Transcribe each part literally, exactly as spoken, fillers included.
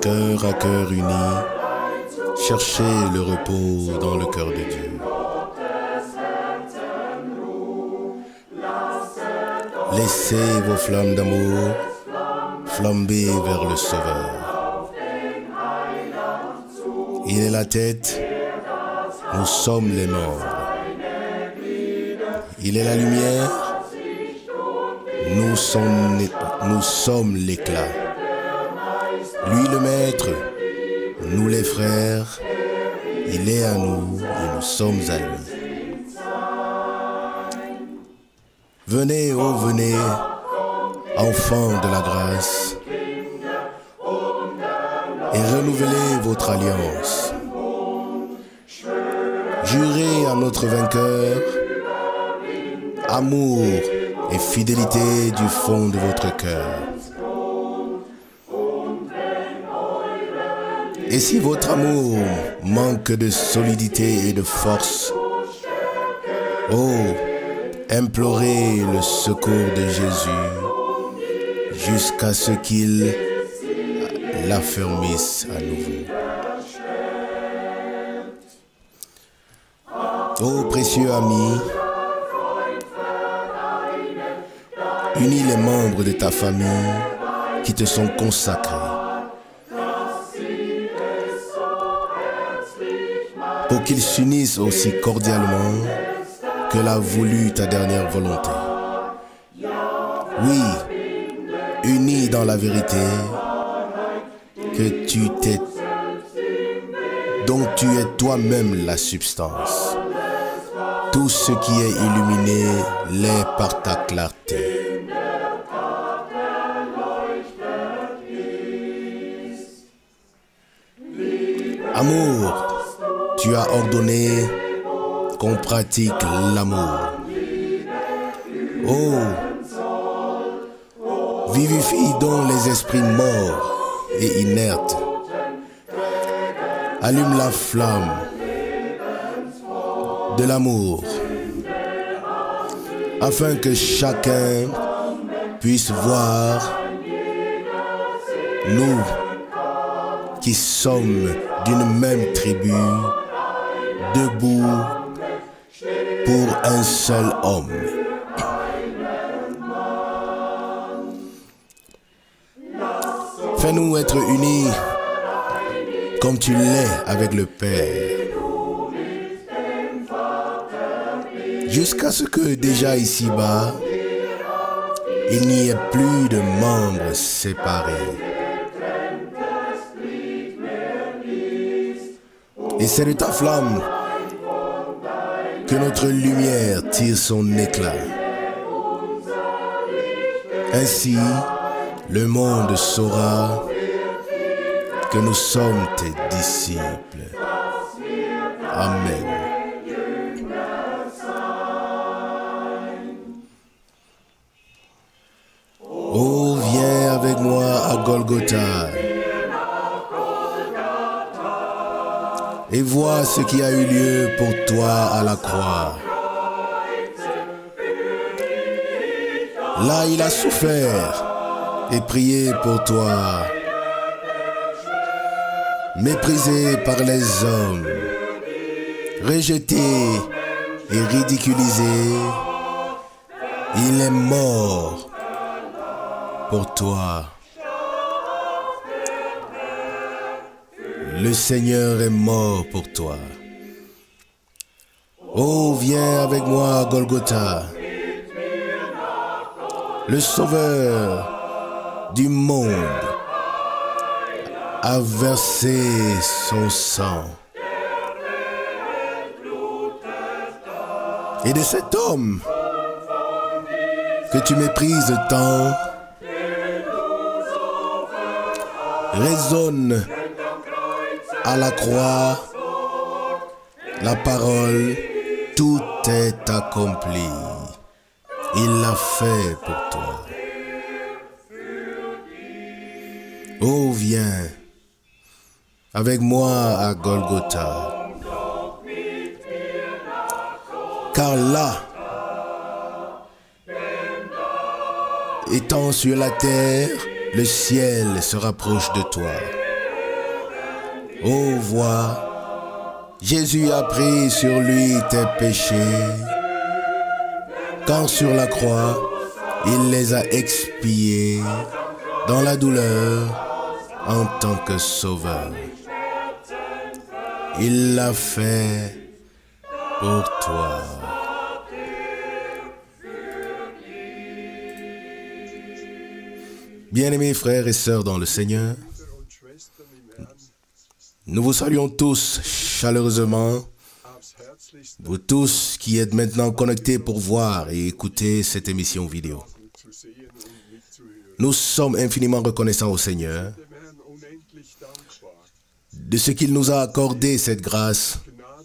cœur à cœur unis, cherchez le repos dans le cœur de Dieu. Laissez vos flammes d'amour flamber vers le Sauveur. Il est la tête, nous sommes les membres. Il est la lumière, nous sommes, nous sommes l'éclat. Lui le maître, nous les frères, il est à nous et nous sommes à lui. Venez, ô venez, enfants de la grâce, et renouvelez votre alliance. Jurez à notre vainqueur amour et fidélité du fond de votre cœur. Et si votre amour manque de solidité et de force, oh, implorez le secours de Jésus jusqu'à ce qu'il l'affermisse à nouveau. Oh, précieux ami, unis les membres de ta famille qui te sont consacrés pour qu'ils s'unissent aussi cordialement que l'a voulu ta dernière volonté. Oui, unis dans la vérité que tu t'es, dont tu es toi-même la substance. Tout ce qui est illuminé l'est par ta clarté. Amour, tu as ordonné qu'on pratique l'amour. Oh, vivifie donc les esprits morts et inertes. Allume la flamme de l'amour, afin que chacun puisse voir nous qui sommes d'une même tribu, debout pour un seul homme. Fais-nous être unis comme tu l'es avec le Père, jusqu'à ce que déjà ici-bas, il n'y ait plus de membres séparés. Et c'est de ta flamme que notre lumière tire son éclat. Ainsi, le monde saura que nous sommes tes disciples. Amen. Oh, viens avec moi à Golgotha et vois ce qui a eu lieu pour toi à la croix. Là, il a souffert et prié pour toi, méprisé par les hommes, rejeté et ridiculisé, il est mort pour toi. Le Seigneur est mort pour toi. Oh, viens avec moi à Golgotha. Le Sauveur du monde a versé son sang. Et de cet homme que tu méprises tant, résonne à la croix la parole, tout est accompli. Il l'a fait pour toi. Oh, viens avec moi à Golgotha. Car là, étant sur la terre, le ciel se rapproche de toi. Oh, vois, Jésus a pris sur lui tes péchés, quand sur la croix, il les a expiés dans la douleur en tant que sauveur. Il l'a fait pour toi. Bien-aimés frères et sœurs dans le Seigneur, nous vous saluons tous chaleureusement, vous tous qui êtes maintenant connectés pour voir et écouter cette émission vidéo. Nous sommes infiniment reconnaissants au Seigneur de ce qu'il nous a accordé cette grâce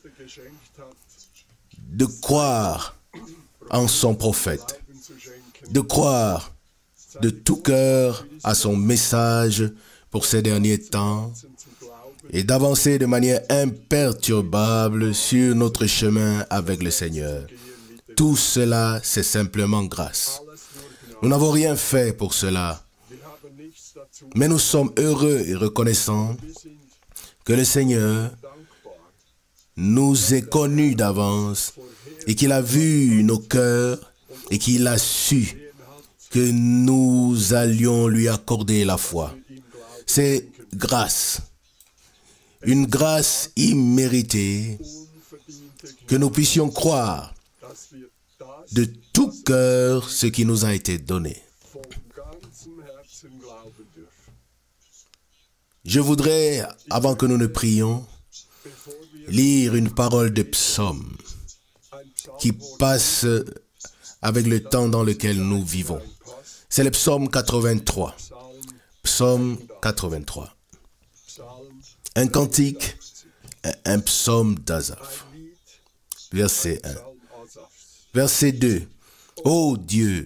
de croire en son prophète, de croire de tout cœur à son message pour ces derniers temps et d'avancer de manière imperturbable sur notre chemin avec le Seigneur. Tout cela, c'est simplement grâce. Nous n'avons rien fait pour cela, mais nous sommes heureux et reconnaissants que le Seigneur nous ait connus d'avance et qu'il a vu nos cœurs et qu'il a su que nous allions lui accorder la foi. C'est grâce, une grâce imméritée, que nous puissions croire de tout cœur ce qui nous a été donné. Je voudrais, avant que nous ne prions, lire une parole de psaume qui passe avec le temps dans lequel nous vivons. C'est le psaume quatre-vingt-trois. Psaume quatre-vingt-trois. Un cantique, un psaume d'Asaph. Verset un. Verset deux. Ô Dieu,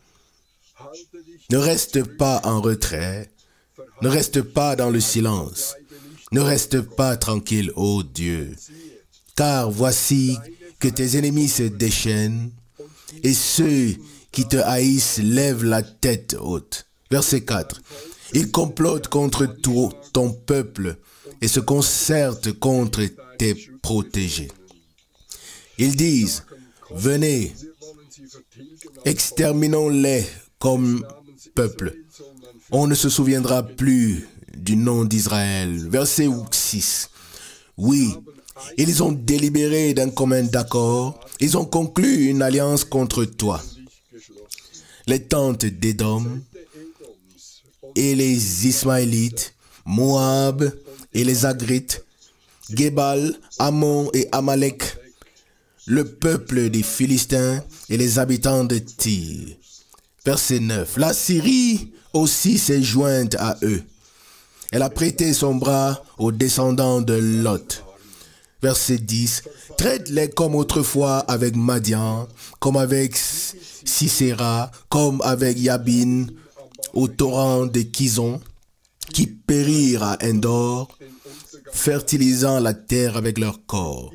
ne reste pas en retrait, ne reste pas dans le silence, ne reste pas tranquille, ô Dieu, car voici que tes ennemis se déchaînent et ceux qui te haïssent lèvent la tête haute. Verset quatre. Ils complotent contre toi, ton peuple et se concertent contre tes protégés. Ils disent, venez, exterminons-les comme peuple. On ne se souviendra plus du nom d'Israël. Verset six. Oui, ils ont délibéré d'un commun accord. Ils ont conclu une alliance contre toi. Les tentes d'Édom et les Ismaélites, Moab et les Agrites, Gébal, Ammon et Amalek, le peuple des Philistins et les habitants de Tyr. Verset neuf. La Syrie aussi s'est jointe à eux. Elle a prêté son bras aux descendants de Lot. Verset dix. Traite-les comme autrefois avec Madian, comme avec Sisera, comme avec Yabin, au torrent de Kizon, qui périrent à Endor, fertilisant la terre avec leur corps.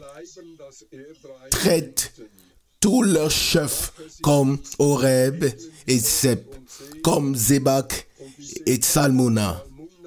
Traite tous leurs chefs comme Horeb et Sep, comme Zébak et Tsalmuna,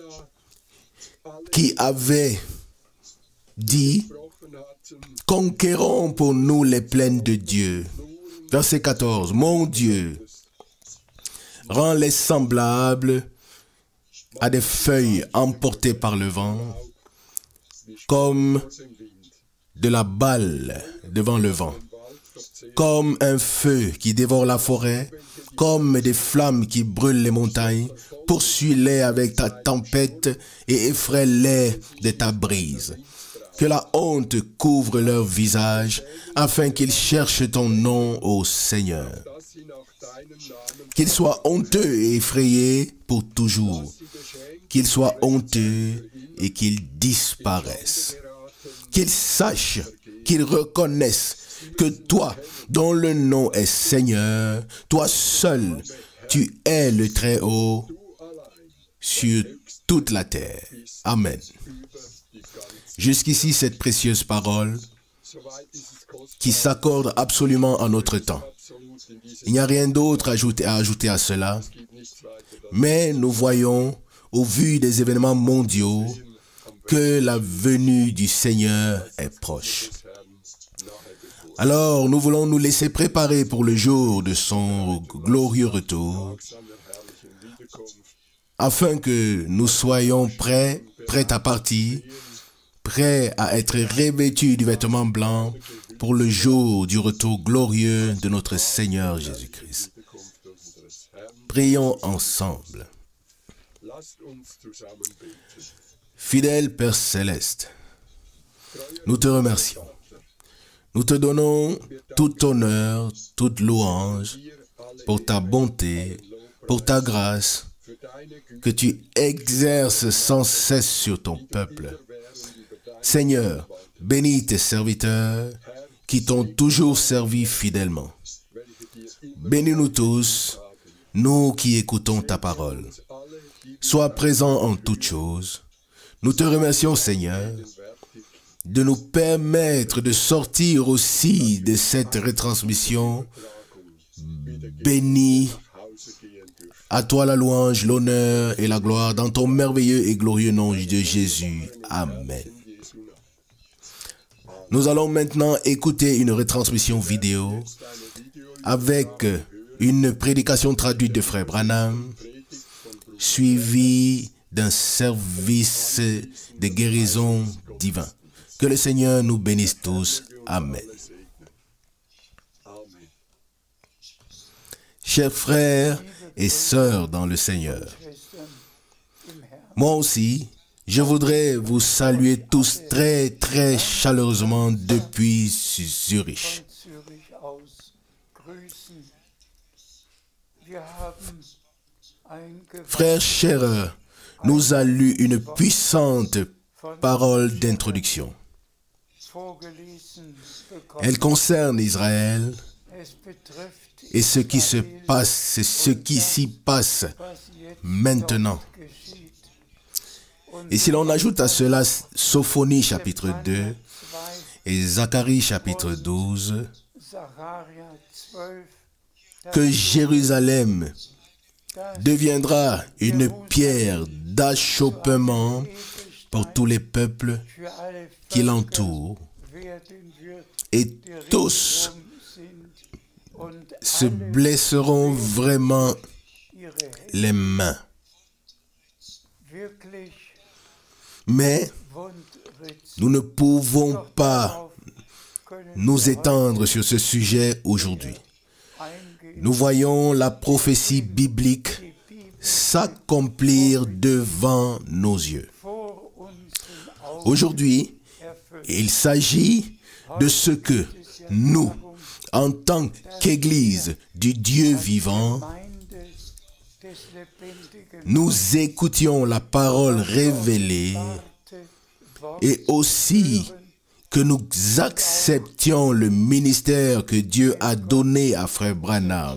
qui avaient dit, conquérons pour nous les plaines de Dieu. Verset quatorze. Mon Dieu, rends-les semblables à des feuilles emportées par le vent, comme de la balle devant le vent, comme un feu qui dévore la forêt, comme des flammes qui brûlent les montagnes. Poursuis-les avec ta tempête et effraie-les de ta brise. Que la honte couvre leur visage, afin qu'ils cherchent ton nom, ô Seigneur. Qu'ils soient honteux et effrayés pour toujours. Qu'ils soient honteux et qu'ils disparaissent. Qu'ils sachent, qu'ils reconnaissent que toi, dont le nom est Seigneur, toi seul, tu es le Très-Haut sur toute la terre. Amen. Jusqu'ici, cette précieuse parole qui s'accorde absolument à notre temps. Il n'y a rien d'autre à ajouter, à ajouter à cela, mais nous voyons, au vu des événements mondiaux, que la venue du Seigneur est proche. Alors, nous voulons nous laisser préparer pour le jour de son glorieux retour, afin que nous soyons prêts, prêts à partir, prêts à être revêtus du vêtement blanc pour le jour du retour glorieux de notre Seigneur Jésus-Christ. Prions ensemble. Fidèle Père Céleste, nous te remercions. Nous te donnons tout honneur, toute louange pour ta bonté, pour ta grâce que tu exerces sans cesse sur ton peuple. Seigneur, bénis tes serviteurs qui t'ont toujours servi fidèlement. Bénis-nous tous, nous qui écoutons ta parole. Sois présent en toutes choses. Nous te remercions, Seigneur, de nous permettre de sortir aussi de cette retransmission. Bénis, à toi la louange, l'honneur et la gloire dans ton merveilleux et glorieux nom de Jésus. Amen. Nous allons maintenant écouter une retransmission vidéo avec une prédication traduite de Frère Branham, suivie d'un service de guérison divin. Que le Seigneur nous bénisse tous. Amen. Chers frères et sœurs dans le Seigneur, moi aussi, je voudrais vous saluer tous très très chaleureusement depuis Zurich. Frère Scherer nous a lu une puissante parole d'introduction. Elle concerne Israël et ce qui se passe, ce qui s'y passe maintenant. Et si l'on ajoute à cela Sophonie chapitre deux et Zacharie chapitre douze, que Jérusalem deviendra une pierre d'achoppement pour tous les peuples qui l'entourent, et tous se blesseront vraiment les mains. Mais nous ne pouvons pas nous étendre sur ce sujet aujourd'hui. Nous voyons la prophétie biblique s'accomplir devant nos yeux. Aujourd'hui, il s'agit de ce que nous, en tant qu'Église du Dieu vivant, nous écoutions la parole révélée et aussi que nous acceptions le ministère que Dieu a donné à Frère Branham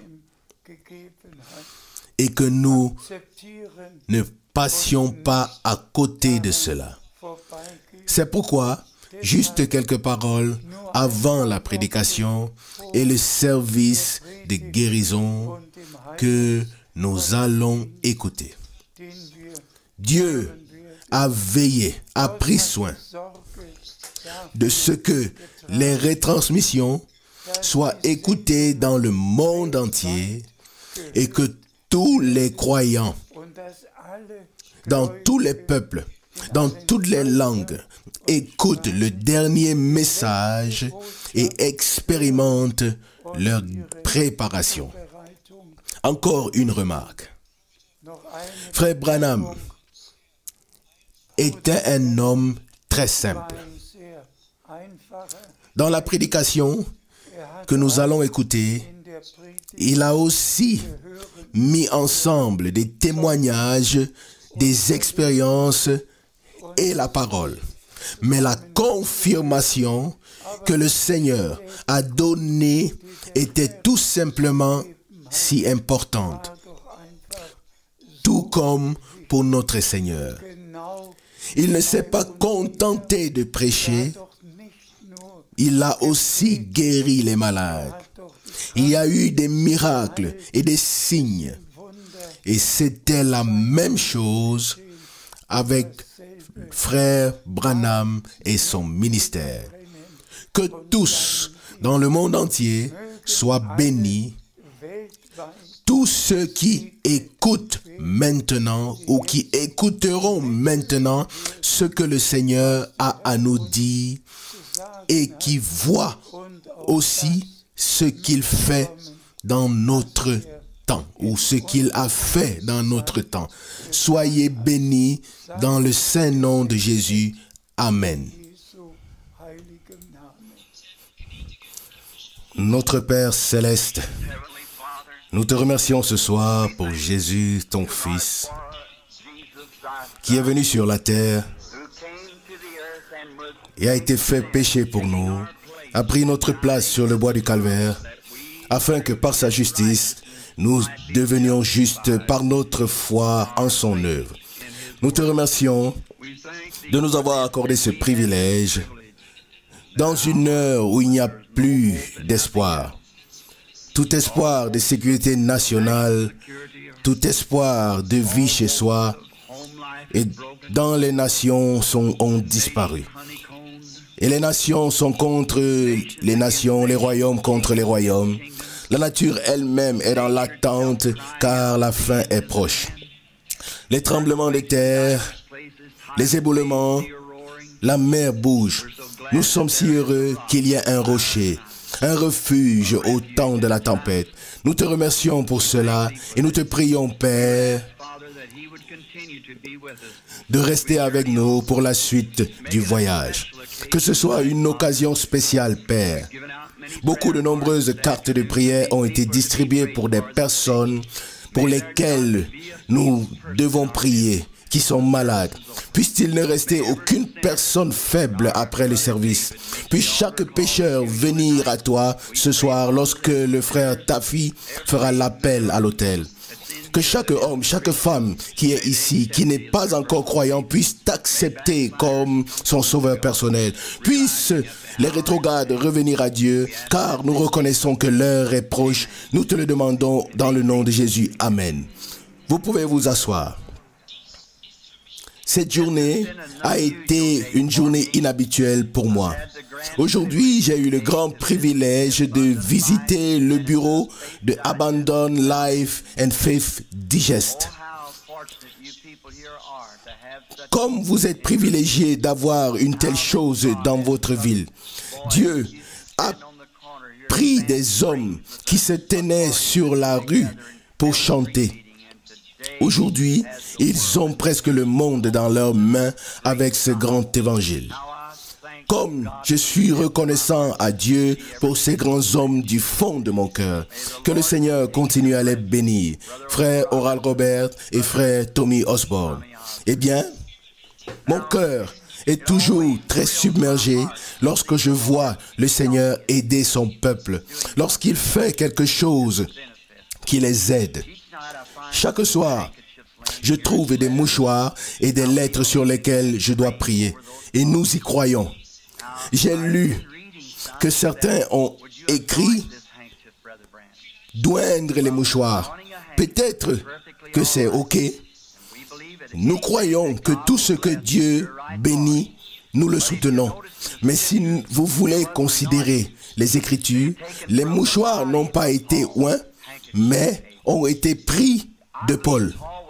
et que nous ne passions pas à côté de cela. C'est pourquoi, juste quelques paroles avant la prédication et le service de guérison que nous allons écouter. Dieu a veillé, a pris soin de ce que les retransmissions soient écoutées dans le monde entier et que tous les croyants, dans tous les peuples, dans toutes les langues, écoutent le dernier message et expérimentent leur préparation. Encore une remarque. Frère Branham était un homme très simple. Dans la prédication que nous allons écouter, il a aussi mis ensemble des témoignages, des expériences et la parole. Mais la confirmation que le Seigneur a donnée était tout simplement si importante. Tout comme pour notre Seigneur. Il ne s'est pas contenté de prêcher, il a aussi guéri les malades. Il y a eu des miracles et des signes. Et c'était la même chose avec frère Branham et son ministère. Que tous dans le monde entier soient bénis. Tous ceux qui écoutent maintenant ou qui écouteront maintenant ce que le Seigneur a à nous dire et qui voient aussi ce qu'il fait dans notre temps ou ce qu'il a fait dans notre temps. Soyez bénis dans le saint nom de Jésus. Amen. Notre Père céleste, nous te remercions ce soir pour Jésus, ton Fils, qui est venu sur la terre et a été fait péché pour nous, a pris notre place sur le bois du calvaire, afin que par sa justice, nous devenions justes par notre foi en son œuvre. Nous te remercions de nous avoir accordé ce privilège dans une heure où il n'y a plus d'espoir. Tout espoir de sécurité nationale, tout espoir de vie chez soi et dans les nations sont, ont disparu. Et les nations sont contre les nations, les royaumes contre les royaumes. La nature elle-même est dans l'attente car la fin est proche. Les tremblements de terre, les éboulements, la mer bouge. Nous sommes si heureux qu'il y ait un rocher, un refuge au temps de la tempête. Nous te remercions pour cela et nous te prions, Père, de rester avec nous pour la suite du voyage. Que ce soit une occasion spéciale, Père. Beaucoup de nombreuses cartes de prière ont été distribuées pour des personnes pour lesquelles nous devons prier, qui sont malades. Puisse-t-il ne rester aucune personne faible après le service. Puisse chaque pécheur venir à toi ce soir lorsque le frère Taffy fera l'appel à l'autel. Que chaque homme, chaque femme qui est ici, qui n'est pas encore croyant, puisse t'accepter comme son sauveur personnel. Puisse les rétrogrades revenir à Dieu, car nous reconnaissons que l'heure est proche. Nous te le demandons dans le nom de Jésus. Amen. Vous pouvez vous asseoir. Cette journée a été une journée inhabituelle pour moi. Aujourd'hui, j'ai eu le grand privilège de visiter le bureau de Abandon Life and Faith Digest. Comme vous êtes privilégiés d'avoir une telle chose dans votre ville, Dieu a pris des hommes qui se tenaient sur la rue pour chanter. Aujourd'hui, ils ont presque le monde dans leurs mains avec ce grand évangile. Comme je suis reconnaissant à Dieu pour ces grands hommes du fond de mon cœur, que le Seigneur continue à les bénir, frère Oral Robert et frère Tommy Osborne. Eh bien, mon cœur est toujours très submergé lorsque je vois le Seigneur aider son peuple, lorsqu'il fait quelque chose qui les aide. Chaque soir, je trouve des mouchoirs et des lettres sur lesquelles je dois prier. Et nous y croyons. J'ai lu que certains ont écrit d'oindre les mouchoirs. Peut-être que c'est OK. Nous croyons que tout ce que Dieu bénit, nous le soutenons. Mais si vous voulez considérer les Écritures, les mouchoirs n'ont pas été oints, mais ont été pris de Paul.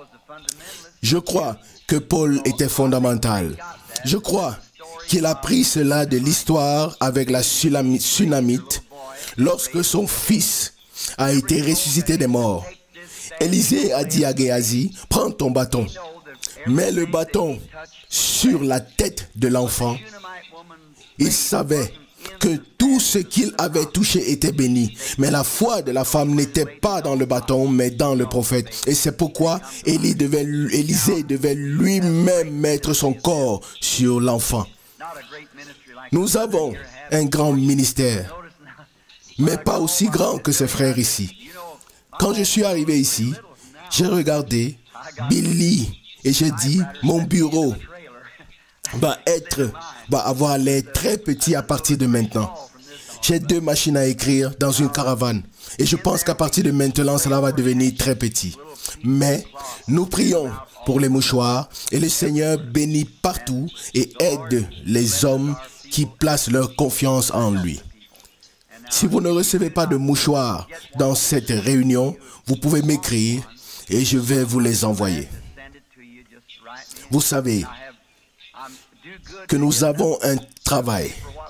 Je crois que Paul était fondamental. Je crois qu'il a pris cela de l'histoire avec la Sunamite lorsque son fils a été ressuscité des morts. Élisée a dit à Géasi, prends ton bâton, mets le bâton sur la tête de l'enfant. Il savait que tout ce qu'il avait touché était béni. Mais la foi de la femme n'était pas dans le bâton, mais dans le prophète. Et c'est pourquoi Élie devait, Élisée devait lui-même mettre son corps sur l'enfant. Nous avons un grand ministère, mais pas aussi grand que ses frères ici. Quand je suis arrivé ici, j'ai regardé Billy et j'ai dit, mon bureau va être, va avoir l'air très petit à partir de maintenant. J'ai deux machines à écrire dans une caravane Et je pense qu'à partir de maintenant, cela va devenir très petit. Mais nous prions pour les mouchoirs et le Seigneur bénit partout et aide les hommes qui placent leur confiance en lui. Si vous ne recevez pas de mouchoirs dans cette réunion, vous pouvez m'écrire et je vais vous les envoyer. Vous savez que nous avons un travail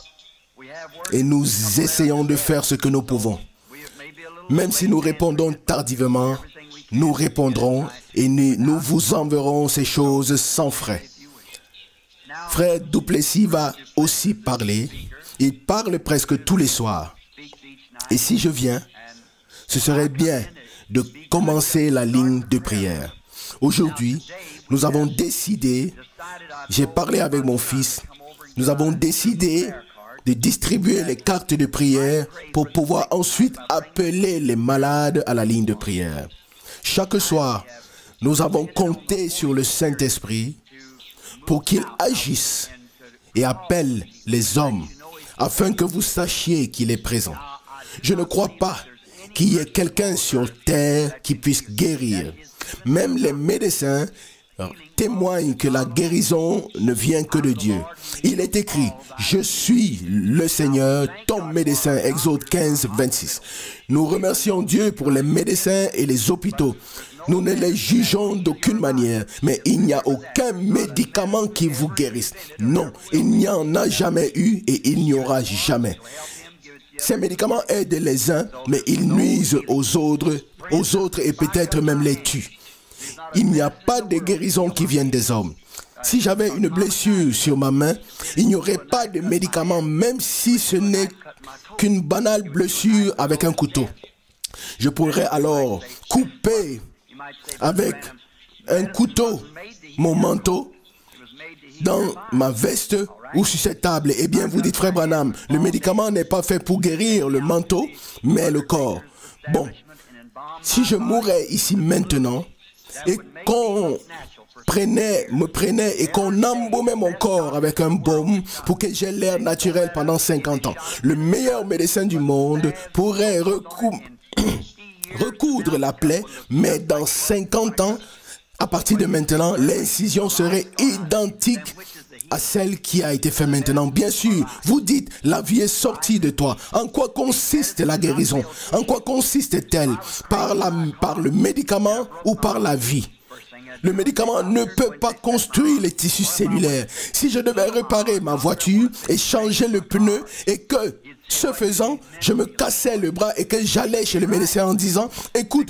et nous essayons de faire ce que nous pouvons. Même si nous répondons tardivement, nous répondrons et nous vous enverrons ces choses sans frais. Frère Duplessis va aussi parler. Il parle presque tous les soirs. Et si je viens, ce serait bien de commencer la ligne de prière. Aujourd'hui, nous avons décidé, j'ai parlé avec mon fils, nous avons décidé de distribuer les cartes de prière pour pouvoir ensuite appeler les malades à la ligne de prière. Chaque soir, nous avons compté sur le Saint-Esprit pour qu'il agisse et appelle les hommes afin que vous sachiez qu'il est présent. Je ne crois pas qu'il y ait quelqu'un sur terre qui puisse guérir. Même les médecins témoignent que la guérison ne vient que de Dieu. Il est écrit, « Je suis le Seigneur, ton médecin », Exode quinze, vingt-six. Nous remercions Dieu pour les médecins et les hôpitaux. Nous ne les jugeons d'aucune manière, mais il n'y a aucun médicament qui vous guérisse. Non, il n'y en a jamais eu et il n'y aura jamais. Ces médicaments aident les uns, mais ils nuisent aux autres, aux autres et peut-être même les tuent. Il n'y a pas de guérison qui vienne des hommes. Si j'avais une blessure sur ma main, il n'y aurait pas de médicament, même si ce n'est qu'une banale blessure avec un couteau. Je pourrais alors couper avec un couteau mon manteau dans ma veste ou sur cette table. Eh bien, vous dites, frère Branham, le médicament n'est pas fait pour guérir le manteau, mais le corps. Bon, si je mourais ici maintenant et qu'on prenait, me prenait et qu'on embaumait mon corps avec un baume pour que j'aie l'air naturel pendant cinquante ans, le meilleur médecin du monde pourrait recou recoudre la plaie, mais dans cinquante ans, à partir de maintenant, l'incision serait identique à celle qui a été faite maintenant. Bien sûr, vous dites, la vie est sortie de toi. En quoi consiste la guérison? En quoi consiste-t-elle? Par, la, par le médicament ou par la vie? Le médicament ne peut pas construire les tissus cellulaires. Si je devais réparer ma voiture et changer le pneu et que, ce faisant, je me cassais le bras et que j'allais chez le médecin en disant, écoute,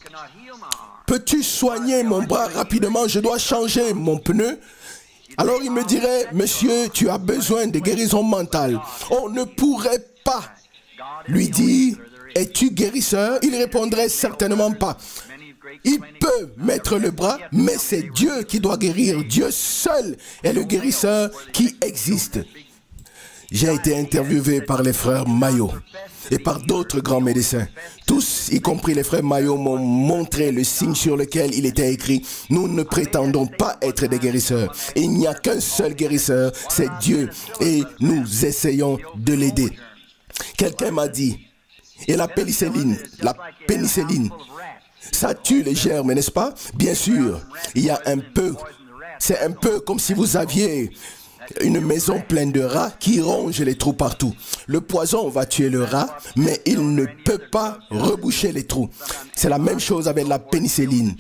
peux-tu soigner mon bras rapidement? Je dois changer mon pneu. Alors il me dirait, monsieur, tu as besoin de guérison mentale. On ne pourrait pas lui dire, es-tu guérisseur? Il répondrait certainement pas. Il peut mettre le bras, mais c'est Dieu qui doit guérir. Dieu seul est le guérisseur qui existe. J'ai été interviewé par les frères Mayo et par d'autres grands médecins. Tous, y compris les frères Mayo, m'ont montré le signe sur lequel il était écrit « Nous ne prétendons pas être des guérisseurs. Il n'y a qu'un seul guérisseur, c'est Dieu. Et nous essayons de l'aider. » Quelqu'un m'a dit, et la pénicilline, la pénicilline, ça tue les germes, n'est-ce pas? Bien sûr, il y a un peu, c'est un peu comme si vous aviez une maison pleine de rats qui rongent les trous partout. Le poison va tuer le rat, mais il ne peut pas reboucher les trous. C'est la même chose avec la pénicilline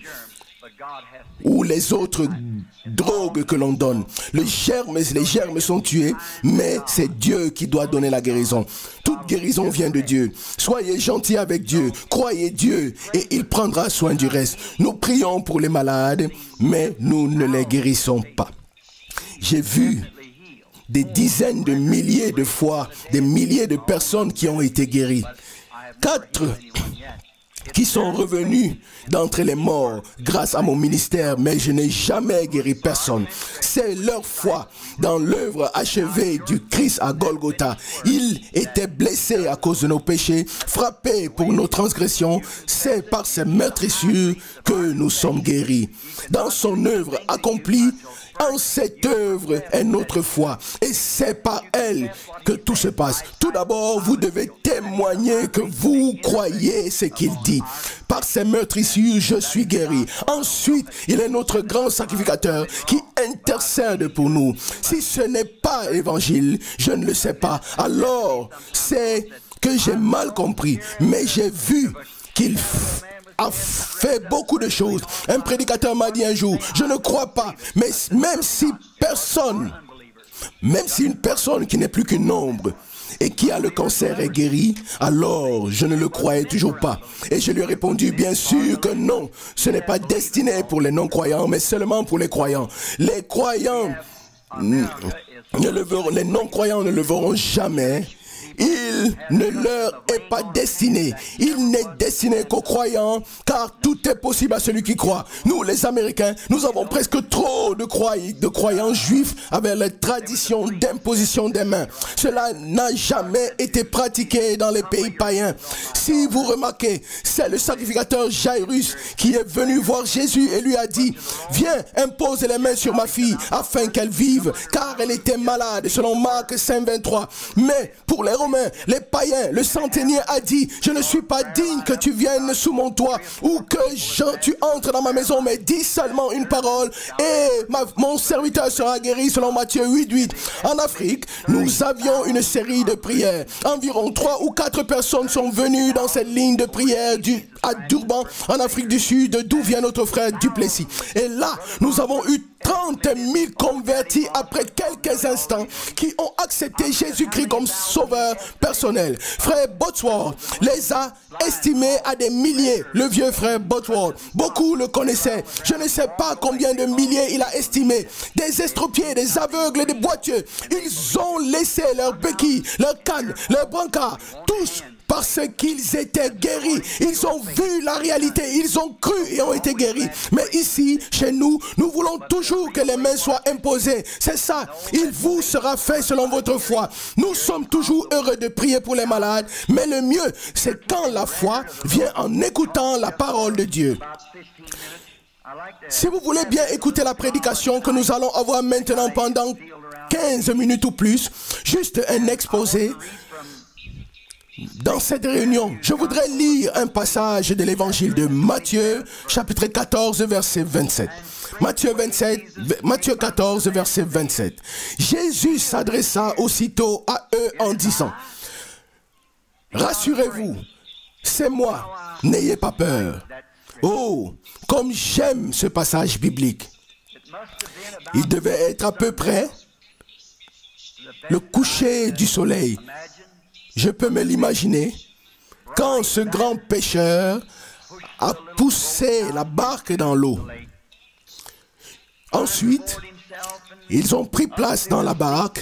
ou les autres drogues que l'on donne. Le germe, les germes sont tués, mais c'est Dieu qui doit donner la guérison. Toute guérison vient de Dieu. Soyez gentils avec Dieu, croyez Dieu et il prendra soin du reste. Nous prions pour les malades, mais nous ne les guérissons pas. J'ai vu des dizaines de milliers de fois, des milliers de personnes qui ont été guéries. Quatre qui sont revenus d'entre les morts grâce à mon ministère, mais je n'ai jamais guéri personne. C'est leur foi dans l'œuvre achevée du Christ à Golgotha. Il était blessé à cause de nos péchés, frappé pour nos transgressions. C'est par ses meurtrissures que nous sommes guéris. Dans son œuvre accomplie, en cette œuvre est notre foi. Et c'est par elle que tout se passe. Tout d'abord, vous devez témoigner que vous croyez ce qu'il dit. Par ses meurtrissures, je suis guéri. Ensuite, il est notre grand sacrificateur qui intercède pour nous. Si ce n'est pas l'évangile, je ne le sais pas. Alors, c'est que j'ai mal compris. Mais j'ai vu qu'il a fait beaucoup de choses. Un prédicateur m'a dit un jour, je ne crois pas, mais même si personne, même si une personne qui n'est plus qu'une nombre et qui a le cancer est guérie, alors je ne le croyais toujours pas. Et je lui ai répondu, bien sûr que non, ce n'est pas destiné pour les non-croyants, mais seulement pour les croyants. Les croyants, ne le verront, les non-croyants ne le verront jamais. Il ne leur est pas destiné. Il n'est destiné qu'aux croyants, car tout est possible à celui qui croit. Nous, les Américains, nous avons presque trop de, croy de croyants juifs avec les traditions d'imposition des mains. Cela n'a jamais été pratiqué dans les pays païens. Si vous remarquez, c'est le sacrificateur Jairus qui est venu voir Jésus et lui a dit, « Viens, impose les mains sur ma fille afin qu'elle vive, car elle était malade, selon Marc cinq, vingt-trois. » Mais pour les Romains, les païens, le centenier a dit, je ne suis pas digne que tu viennes sous mon toit ou que je, tu entres dans ma maison, mais dis seulement une parole et ma, mon serviteur sera guéri, selon Matthieu huit, huit. En Afrique, nous avions une série de prières. Environ trois ou quatre personnes sont venues dans cette ligne de prière du, à Durban, en Afrique du Sud, d'où vient notre frère Duplessis. Et là, nous avons eu trente mille convertis après quelques instants qui ont accepté Jésus-Christ comme sauveur personnel. Frère Botsworth les a estimés à des milliers, le vieux frère Botsworth. Beaucoup le connaissaient. Je ne sais pas combien de milliers il a estimé. Des estropiés, des aveugles, des boiteux. Ils ont laissé leurs béquilles, leurs cannes, leurs brancards, tous parce qu'ils étaient guéris. Ils ont vu la réalité, ils ont cru et ont été guéris. Mais ici, chez nous, nous voulons toujours que les mains soient imposées. C'est ça, il vous sera fait selon votre foi. Nous sommes toujours heureux de prier pour les malades, mais le mieux, c'est quand la foi vient en écoutant la parole de Dieu. Si vous voulez bien écouter la prédication que nous allons avoir maintenant pendant quinze minutes ou plus, juste un exposé. Dans cette réunion, je voudrais lire un passage de l'évangile de Matthieu, chapitre quatorze, verset vingt-sept. Matthieu, vingt-sept, Matthieu quatorze, verset vingt-sept. Jésus s'adressa aussitôt à eux en disant, « Rassurez-vous, c'est moi, n'ayez pas peur. » Oh, comme j'aime ce passage biblique. Il devait être à peu près le coucher du soleil. Je peux me l'imaginer, quand ce grand pêcheur a poussé la barque dans l'eau. Ensuite, ils ont pris place dans la barque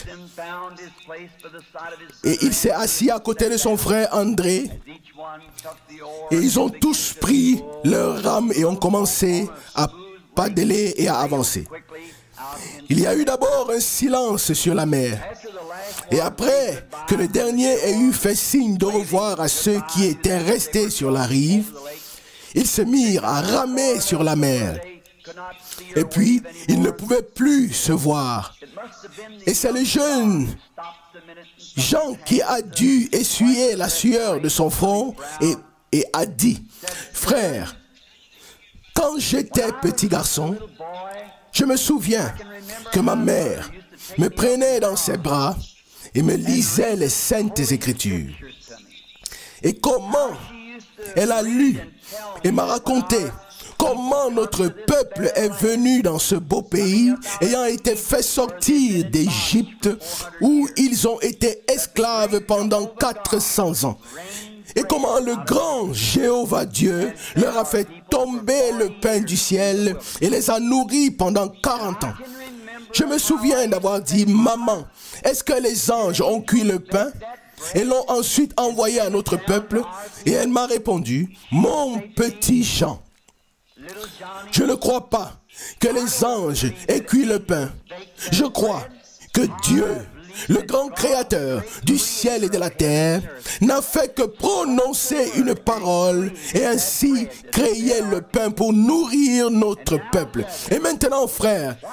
et il s'est assis à côté de son frère André et ils ont tous pris leur rame et ont commencé à padeler et à avancer. Il y a eu d'abord un silence sur la mer. Et après que le dernier ait eu fait signe de revoir à ceux qui étaient restés sur la rive, ils se mirent à ramer sur la mer. Et puis, ils ne pouvaient plus se voir. Et c'est le jeune Jean qui a dû essuyer la sueur de son front et, et a dit, « Frère, quand j'étais petit garçon, je me souviens que ma mère me prenait dans ses bras et me lisait les saintes écritures. Et comment elle a lu et m'a raconté comment notre peuple est venu dans ce beau pays, ayant été fait sortir d'Égypte, où ils ont été esclaves pendant quatre cents ans. Et comment le grand Jéhovah Dieu leur a fait tomber le pain du ciel et les a nourris pendant quarante ans. Je me souviens d'avoir dit, « Maman, est-ce que les anges ont cuit le pain et l'ont ensuite envoyé à notre peuple ?» Et elle m'a répondu, « Mon petit Jean, je ne crois pas que les anges aient cuit le pain. Je crois que Dieu, le grand créateur du ciel et de la terre, n'a fait que prononcer une parole et ainsi créer le pain pour nourrir notre peuple. Et maintenant, frère,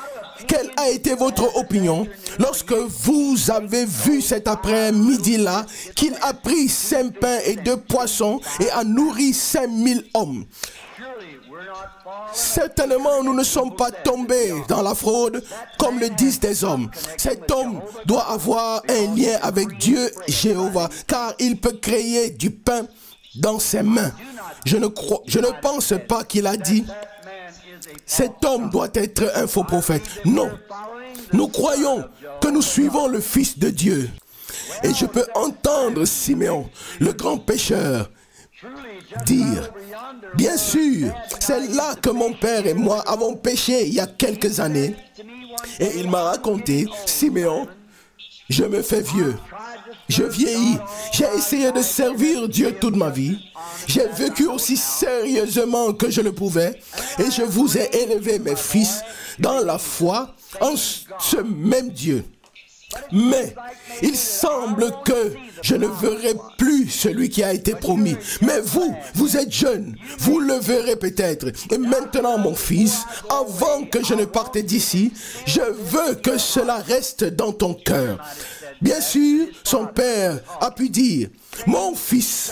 quelle a été votre opinion lorsque vous avez vu cet après-midi-là qu'il a pris cinq pains et deux poissons et a nourri cinq mille hommes? Certainement, nous ne sommes pas tombés dans la fraude, comme le disent des hommes. Cet homme doit avoir un lien avec Dieu Jéhovah, car il peut créer du pain dans ses mains. Je ne, crois, je ne pense pas qu'il a dit, cet homme doit être un faux prophète. Non, nous croyons que nous suivons le Fils de Dieu. Et je peux entendre Siméon, le grand pécheur, dire, bien sûr, c'est là que mon père et moi avons péché il y a quelques années. Et il m'a raconté, Siméon, je me fais vieux, je vieillis, j'ai essayé de servir Dieu toute ma vie, j'ai vécu aussi sérieusement que je le pouvais, et je vous ai élevé, mes fils, dans la foi, en ce même Dieu. Mais il semble que je ne verrai plus celui qui a été promis. Mais vous, vous êtes jeune, vous le verrez peut-être. Et maintenant, mon fils, avant que je ne parte d'ici, je veux que cela reste dans ton cœur. Bien sûr, son père a pu dire, mon fils,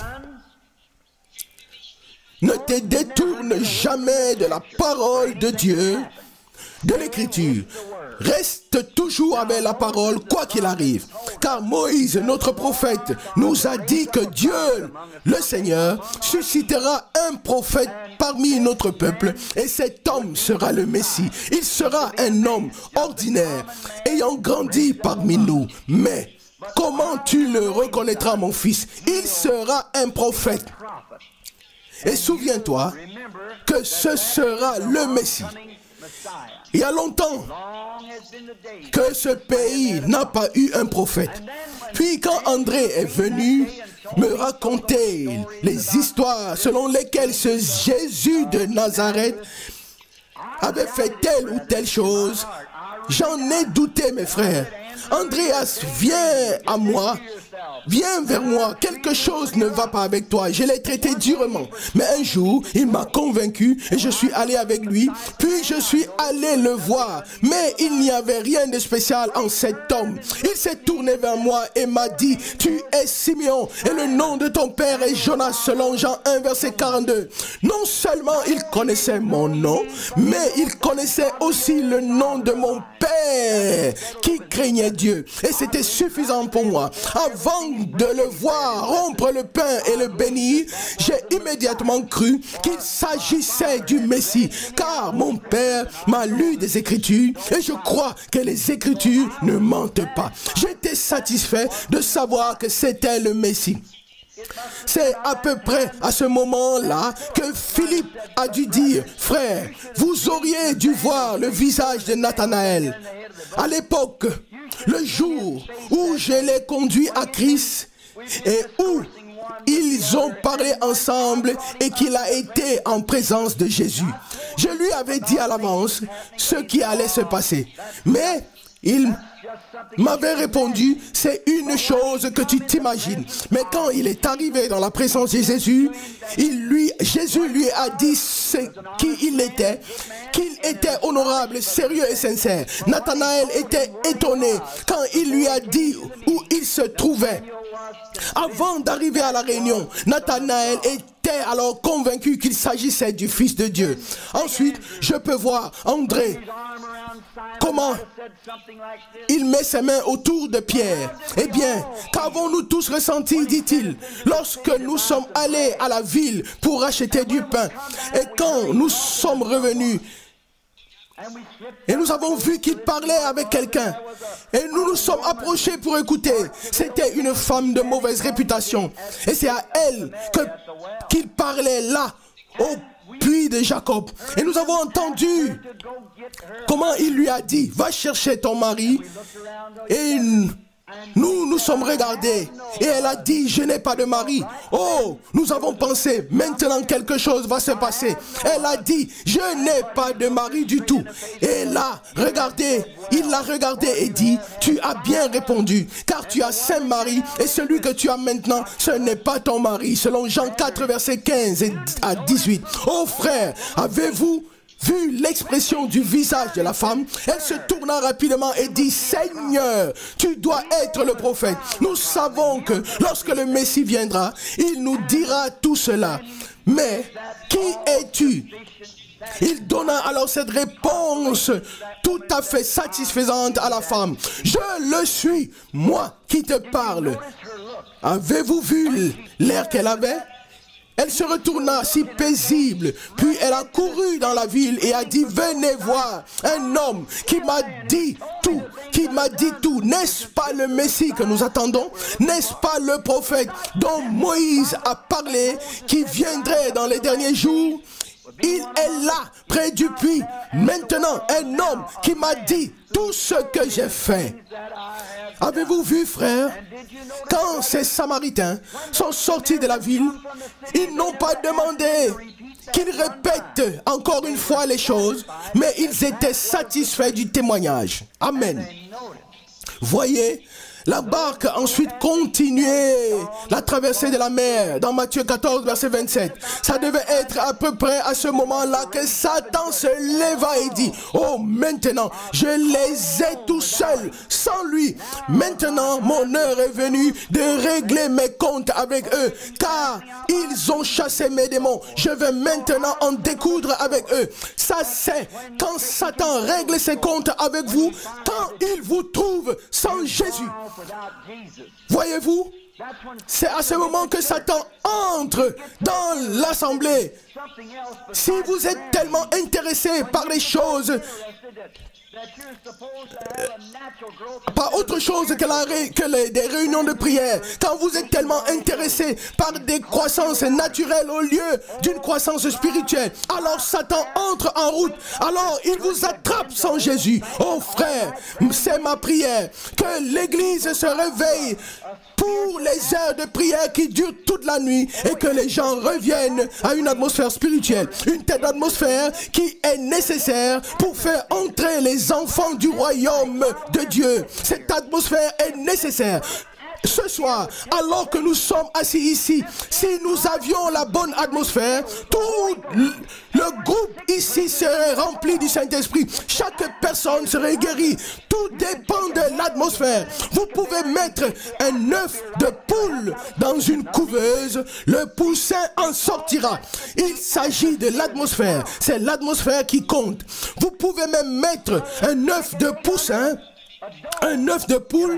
ne te détourne jamais de la parole de Dieu, de l'Écriture. Reste toujours avec la parole, quoi qu'il arrive. Car Moïse, notre prophète, nous a dit que Dieu, le Seigneur, suscitera un prophète parmi notre peuple, et cet homme sera le Messie. Il sera un homme ordinaire, ayant grandi parmi nous. Mais comment tu le reconnaîtras, mon fils? Il sera un prophète. Et souviens-toi que ce sera le Messie. Il y a longtemps que ce pays n'a pas eu un prophète. Puis quand André est venu me raconter les histoires selon lesquelles ce Jésus de Nazareth avait fait telle ou telle chose, j'en ai douté, mes frères. Andreas, viens à moi. Viens vers moi, quelque chose ne va pas avec toi. Je l'ai traité durement. Mais un jour, il m'a convaincu et je suis allé avec lui. Puis je suis allé le voir. Mais il n'y avait rien de spécial en cet homme. Il s'est tourné vers moi et m'a dit, tu es Simeon et le nom de ton père est Jonas selon Jean un verset quarante-deux. Non seulement il connaissait mon nom, mais il connaissait aussi le nom de mon père qui craignait Dieu. Et c'était suffisant pour moi. Avant de le voir rompre le pain et le bénir, j'ai immédiatement cru qu'il s'agissait du Messie, car mon père m'a lu des Écritures et je crois que les Écritures ne mentent pas. J'étais satisfait de savoir que c'était le Messie. C'est à peu près à ce moment-là que Philippe a dû dire, frère, vous auriez dû voir le visage de Nathanaël. À l'époque, le jour où je l'ai conduit à Christ et où ils ont parlé ensemble et qu'il a été en présence de Jésus. Je lui avais dit à l'avance ce qui allait se passer. Mais il m'avait répondu, c'est une chose que tu t'imagines. Mais quand il est arrivé dans la présence de Jésus, il lui, Jésus lui a dit ce qui il était, qu'il était honorable, sérieux et sincère. Nathanaël était étonné quand il lui a dit où il se trouvait. Avant d'arriver à la réunion, Nathanaël était alors convaincu qu'il s'agissait du Fils de Dieu. Ensuite, je peux voir André, comment il met ses mains autour de Pierre. Eh bien, qu'avons-nous tous ressenti, dit-il, lorsque nous sommes allés à la ville pour acheter du pain. Et quand nous sommes revenus, et nous avons vu qu'il parlait avec quelqu'un. Et nous nous sommes approchés pour écouter. C'était une femme de mauvaise réputation. Et c'est à elle que, qu'il parlait là, au puits de Jacob. Et nous avons entendu comment il lui a dit, va chercher ton mari. Et nous nous sommes regardés. Et elle a dit, je n'ai pas de mari. Oh, nous avons pensé, maintenant quelque chose va se passer. Elle a dit, je n'ai pas de mari du tout. Et là, regardez, il l'a regardé et dit, tu as bien répondu, car tu as cinq maris, et celui que tu as maintenant, ce n'est pas ton mari. Selon Jean quatre, verset quinze à dix-huit. Oh frère, avez-vous vu l'expression du visage de la femme, elle se tourna rapidement et dit, Seigneur, tu dois être le prophète. Nous savons que lorsque le Messie viendra, il nous dira tout cela. Mais qui es-tu? Il donna alors cette réponse tout à fait satisfaisante à la femme. Je le suis, moi qui te parle. Avez-vous vu l'air qu'elle avait? Elle se retourna si paisible, puis elle a couru dans la ville et a dit, venez voir un homme qui m'a dit tout, qui m'a dit tout. N'est-ce pas le Messie que nous attendons? N'est-ce pas le prophète dont Moïse a parlé, qui viendrait dans les derniers jours? Il est là, près du puits. Maintenant, un homme qui m'a dit tout ce que j'ai fait. Avez-vous vu, frère, quand ces Samaritains sont sortis de la ville, ils n'ont pas demandé qu'ils répètent encore une fois les choses, mais ils étaient satisfaits du témoignage. Amen. Voyez, la barque a ensuite continué la traversée de la mer dans Matthieu quatorze, verset vingt-sept. Ça devait être à peu près à ce moment-là que Satan se leva et dit, oh maintenant, je les ai tout seuls, sans lui. Maintenant, mon heure est venue de régler mes comptes avec eux, car ils ont chassé mes démons. Je vais maintenant en découdre avec eux. Ça c'est quand Satan règle ses comptes avec vous, quand il vous trouve sans Jésus. Voyez-vous, c'est à ce moment que Satan entre dans l'assemblée. Si vous êtes tellement intéressé par les choses, pas autre chose que, la ré, que les, des réunions de prière, quand vous êtes tellement intéressé par des croissances naturelles au lieu d'une croissance spirituelle, alors Satan entre en route, alors il vous attrape sans Jésus. Oh frère, c'est ma prière, que l'Église se réveille pour les heures de prière qui durent toute la nuit et que les gens reviennent à une atmosphère spirituelle, une telle atmosphère qui est nécessaire pour faire entrer les enfants du royaume de Dieu. Cette atmosphère est nécessaire. Ce soir, alors que nous sommes assis ici, si nous avions la bonne atmosphère, tout le groupe ici serait rempli du Saint-Esprit. Chaque personne serait guérie. Tout dépend de l'atmosphère. Vous pouvez mettre un œuf de poule dans une couveuse, le poussin en sortira. Il s'agit de l'atmosphère. C'est l'atmosphère qui compte. Vous pouvez même mettre un œuf de poussin, un œuf de poule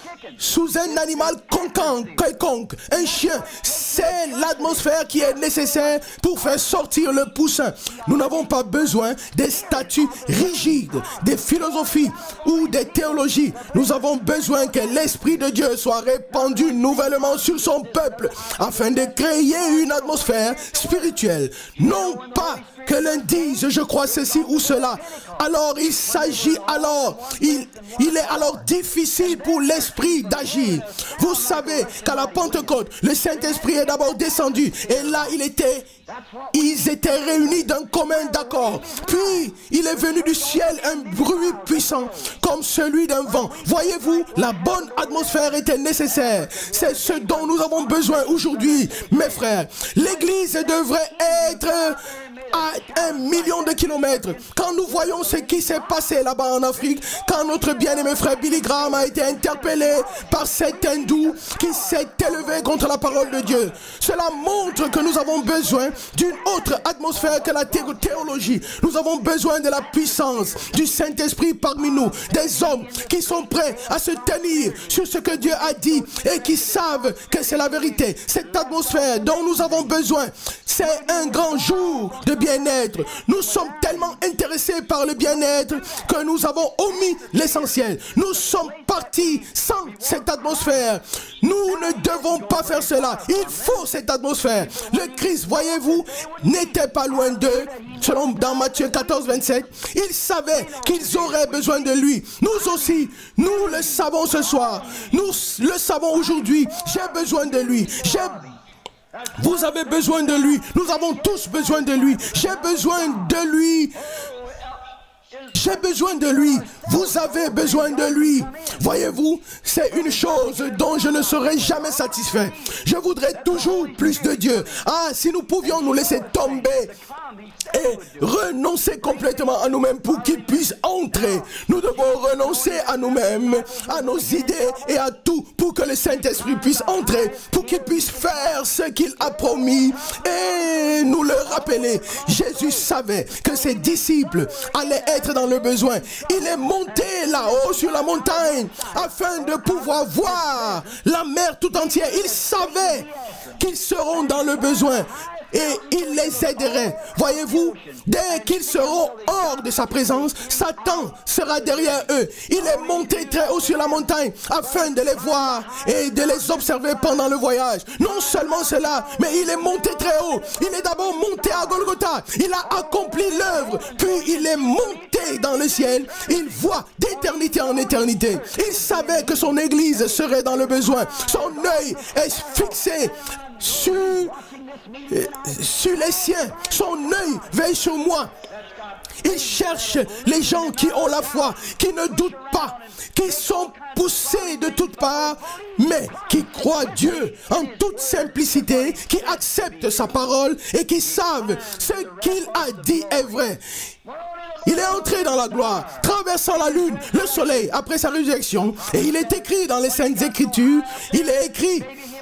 sous un animal quelconque, un chien. C'est l'atmosphère qui est nécessaire pour faire sortir le poussin. Nous n'avons pas besoin des statuts rigides, des philosophies ou des théologies. Nous avons besoin que l'Esprit de Dieu soit répandu nouvellement sur son peuple afin de créer une atmosphère spirituelle. Non pas que l'un dise je crois ceci ou cela. Alors il s'agit alors, il, il est alors difficile pour l'Esprit d'agir. Vous savez qu'à la Pentecôte, le Saint-Esprit est d'abord descendu et là il était, ils étaient réunis d'un commun d'accord. Puis il est venu du ciel un bruit puissant comme celui d'un vent. Voyez-vous, la bonne atmosphère était nécessaire. C'est ce dont nous avons besoin aujourd'hui, mes frères. L'Église devrait être à un million de kilomètres. Quand nous voyons ce qui s'est passé là-bas en Afrique, quand notre bien-aimé frère Billy Graham a été interpellé par cet hindou qui s'est élevé contre la parole de Dieu, cela montre que nous avons besoin d'une autre atmosphère que la théologie. Nous avons besoin de la puissance du Saint-Esprit parmi nous, des hommes qui sont prêts à se tenir sur ce que Dieu a dit et qui savent que c'est la vérité. Cette atmosphère dont nous avons besoin, c'est un grand jour de bien-être. Nous sommes tellement intéressés par le bien-être que nous avons omis l'essentiel. Nous sommes partis sans cette atmosphère. Nous ne devons pas faire cela. Il faut cette atmosphère. Le Christ, voyez-vous, n'était pas loin d'eux. Selon dans Matthieu quatorze, vingt-sept, ils savaient qu'ils auraient besoin de lui. Nous aussi, nous le savons ce soir. Nous le savons aujourd'hui. J'ai besoin de lui. J'ai Vous avez besoin de lui. Nous avons tous besoin de lui. J'ai besoin de lui. J'ai besoin de lui. Vous avez besoin de lui. Voyez-vous, c'est une chose dont je ne serai jamais satisfait. Je voudrais toujours plus de Dieu. Ah, si nous pouvions nous laisser tomber et renoncer complètement à nous-mêmes pour qu'il puisse entrer. Nous devons renoncer à nous-mêmes, à nos idées et à tout pour que le Saint-Esprit puisse entrer, pour qu'il puisse faire ce qu'il a promis et nous le rappeler. Jésus savait que ses disciples allaient être dans le besoin. Il est monté là-haut sur la montagne afin de pouvoir voir la mer tout entière. Il savait qu'ils seront dans le besoin. Et il les aiderait. Voyez-vous, dès qu'ils seront hors de sa présence, Satan sera derrière eux. Il est monté très haut sur la montagne afin de les voir et de les observer pendant le voyage. Non seulement cela, mais il est monté très haut. Il est d'abord monté à Golgotha. Il a accompli l'œuvre, puis il est monté dans le ciel. Il voit d'éternité en éternité. Il savait que son église serait dans le besoin. Son œil est fixé sur sur les siens. Son œil veille sur moi. Il cherche les gens qui ont la foi, qui ne doutent pas, qui sont poussés de toutes parts, mais qui croient Dieu en toute simplicité, qui acceptent sa parole et qui savent ce qu'il a dit est vrai. Il est entré dans la gloire, traversant la lune, le soleil, après sa résurrection. Et il est écrit dans les Saintes Écritures, il est écrit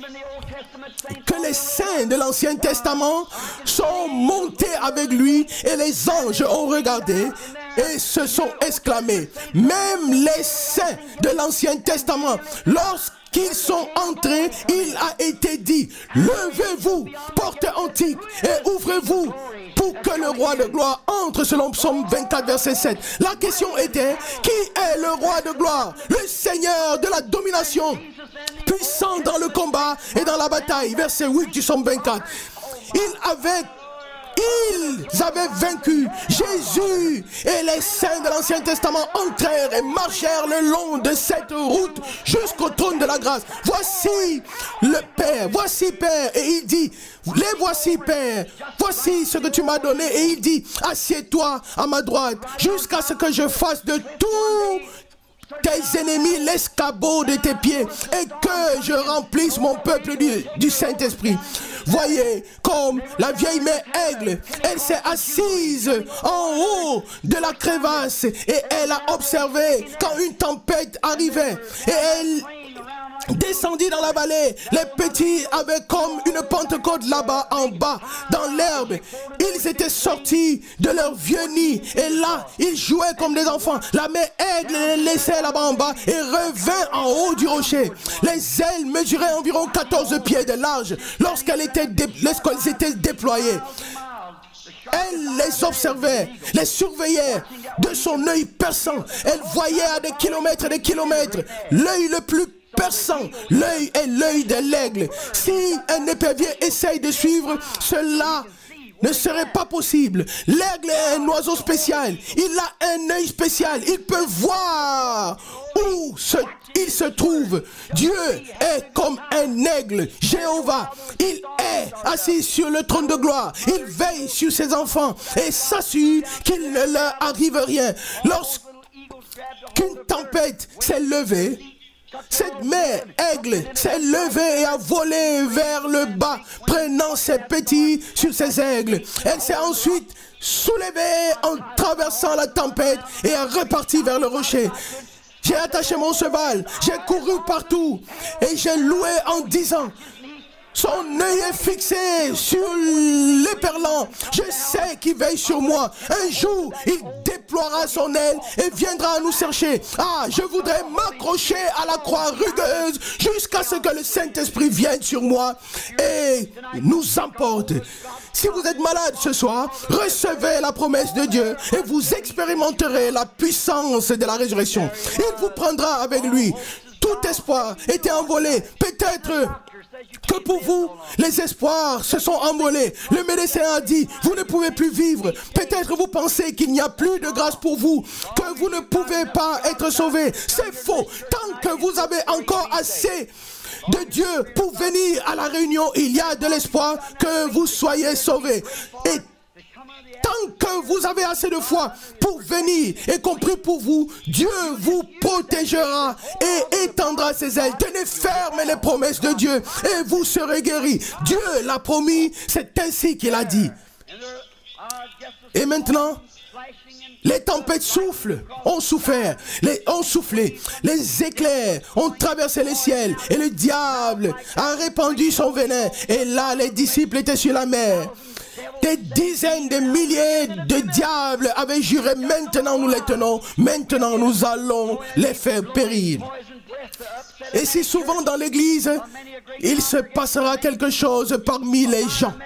que les saints de l'Ancien Testament sont montés avec lui et les anges ont regardé et se sont exclamés. Même les saints de l'Ancien Testament, lorsqu'ils sont entrés, il a été dit, levez-vous, portes antiques et ouvrez-vous pour que le roi de gloire entre, selon Psaume vingt-quatre, verset sept. La question était, qui est le roi de gloire? Le Seigneur de la domination, puissant dans le combat et dans la bataille. Verset huit du Psaume vingt-quatre. Il avait Ils avaient vaincu. Jésus et les saints de l'Ancien Testament entrèrent et marchèrent le long de cette route jusqu'au trône de la grâce. Voici le Père, voici Père. Et il dit, les voici Père, voici ce que tu m'as donné. Et il dit, assieds-toi à ma droite jusqu'à ce que je fasse de tout tes ennemis l'escabeau de tes pieds et que je remplisse mon peuple du, du Saint-Esprit. Voyez comme la vieille mère aigle, elle s'est assise en haut de la crevasse et elle a observé quand une tempête arrivait et elle descendit dans la vallée. Les petits avaient comme une Pentecôte là-bas en bas dans l'herbe. Ils étaient sortis de leur vieux nid et là ils jouaient comme des enfants. La mère aigle les laissait là-bas en bas et revint en haut du rocher. Les ailes mesuraient environ quatorze pieds de large lorsqu'elles étaient, dé lorsqu'elles étaient déployées. Elle les observait, les surveillait de son œil perçant. Elle voyait à des kilomètres et des kilomètres. L'œil le plus perçant, l'œil est l'œil de l'aigle. Si un épervier essaye de suivre, cela ne serait pas possible. L'aigle est un oiseau spécial. Il a un œil spécial. Il peut voir où se, il se trouve. Dieu est comme un aigle. Jéhovah, il est assis sur le trône de gloire. Il veille sur ses enfants et s'assure qu'il ne leur arrive rien. Lorsqu'une tempête s'est levée, cette mère aigle s'est levée et a volé vers le bas, prenant ses petits sur ses aigles. Elle s'est ensuite soulevée en traversant la tempête et est repartie vers le rocher. J'ai attaché mon cheval, j'ai couru partout et j'ai loué en disant, son œil est fixé sur l'éperlan. Je sais qu'il veille sur moi. Un jour, il déploiera son aile et viendra nous chercher. Ah, je voudrais m'accrocher à la croix rugueuse jusqu'à ce que le Saint-Esprit vienne sur moi et nous emporte. Si vous êtes malade ce soir, recevez la promesse de Dieu et vous expérimenterez la puissance de la résurrection. Il vous prendra avec lui. Tout espoir était envolé. Peut-être que pour vous, les espoirs se sont envolés. Le médecin a dit, vous ne pouvez plus vivre. Peut-être vous pensez qu'il n'y a plus de grâce pour vous, que vous ne pouvez pas être sauvé. C'est faux. Tant que vous avez encore assez de Dieu pour venir à la réunion, il y a de l'espoir que vous soyez sauvés. Et tant que vous avez assez de foi pour venir et compris pour vous, Dieu vous protégera et étendra ses ailes. Tenez ferme les promesses de Dieu et vous serez guéris. Dieu l'a promis, c'est ainsi qu'il a dit. Et maintenant, les tempêtes soufflent, ont souffert, les, ont soufflé, les éclairs ont traversé les ciels et le diable a répandu son venin. Et là, les disciples étaient sur la mer. Des dizaines de milliers de diables avaient juré, maintenant nous les tenons, maintenant nous allons les faire périr. Et si souvent dans l'église, il se passera quelque chose parmi les gens.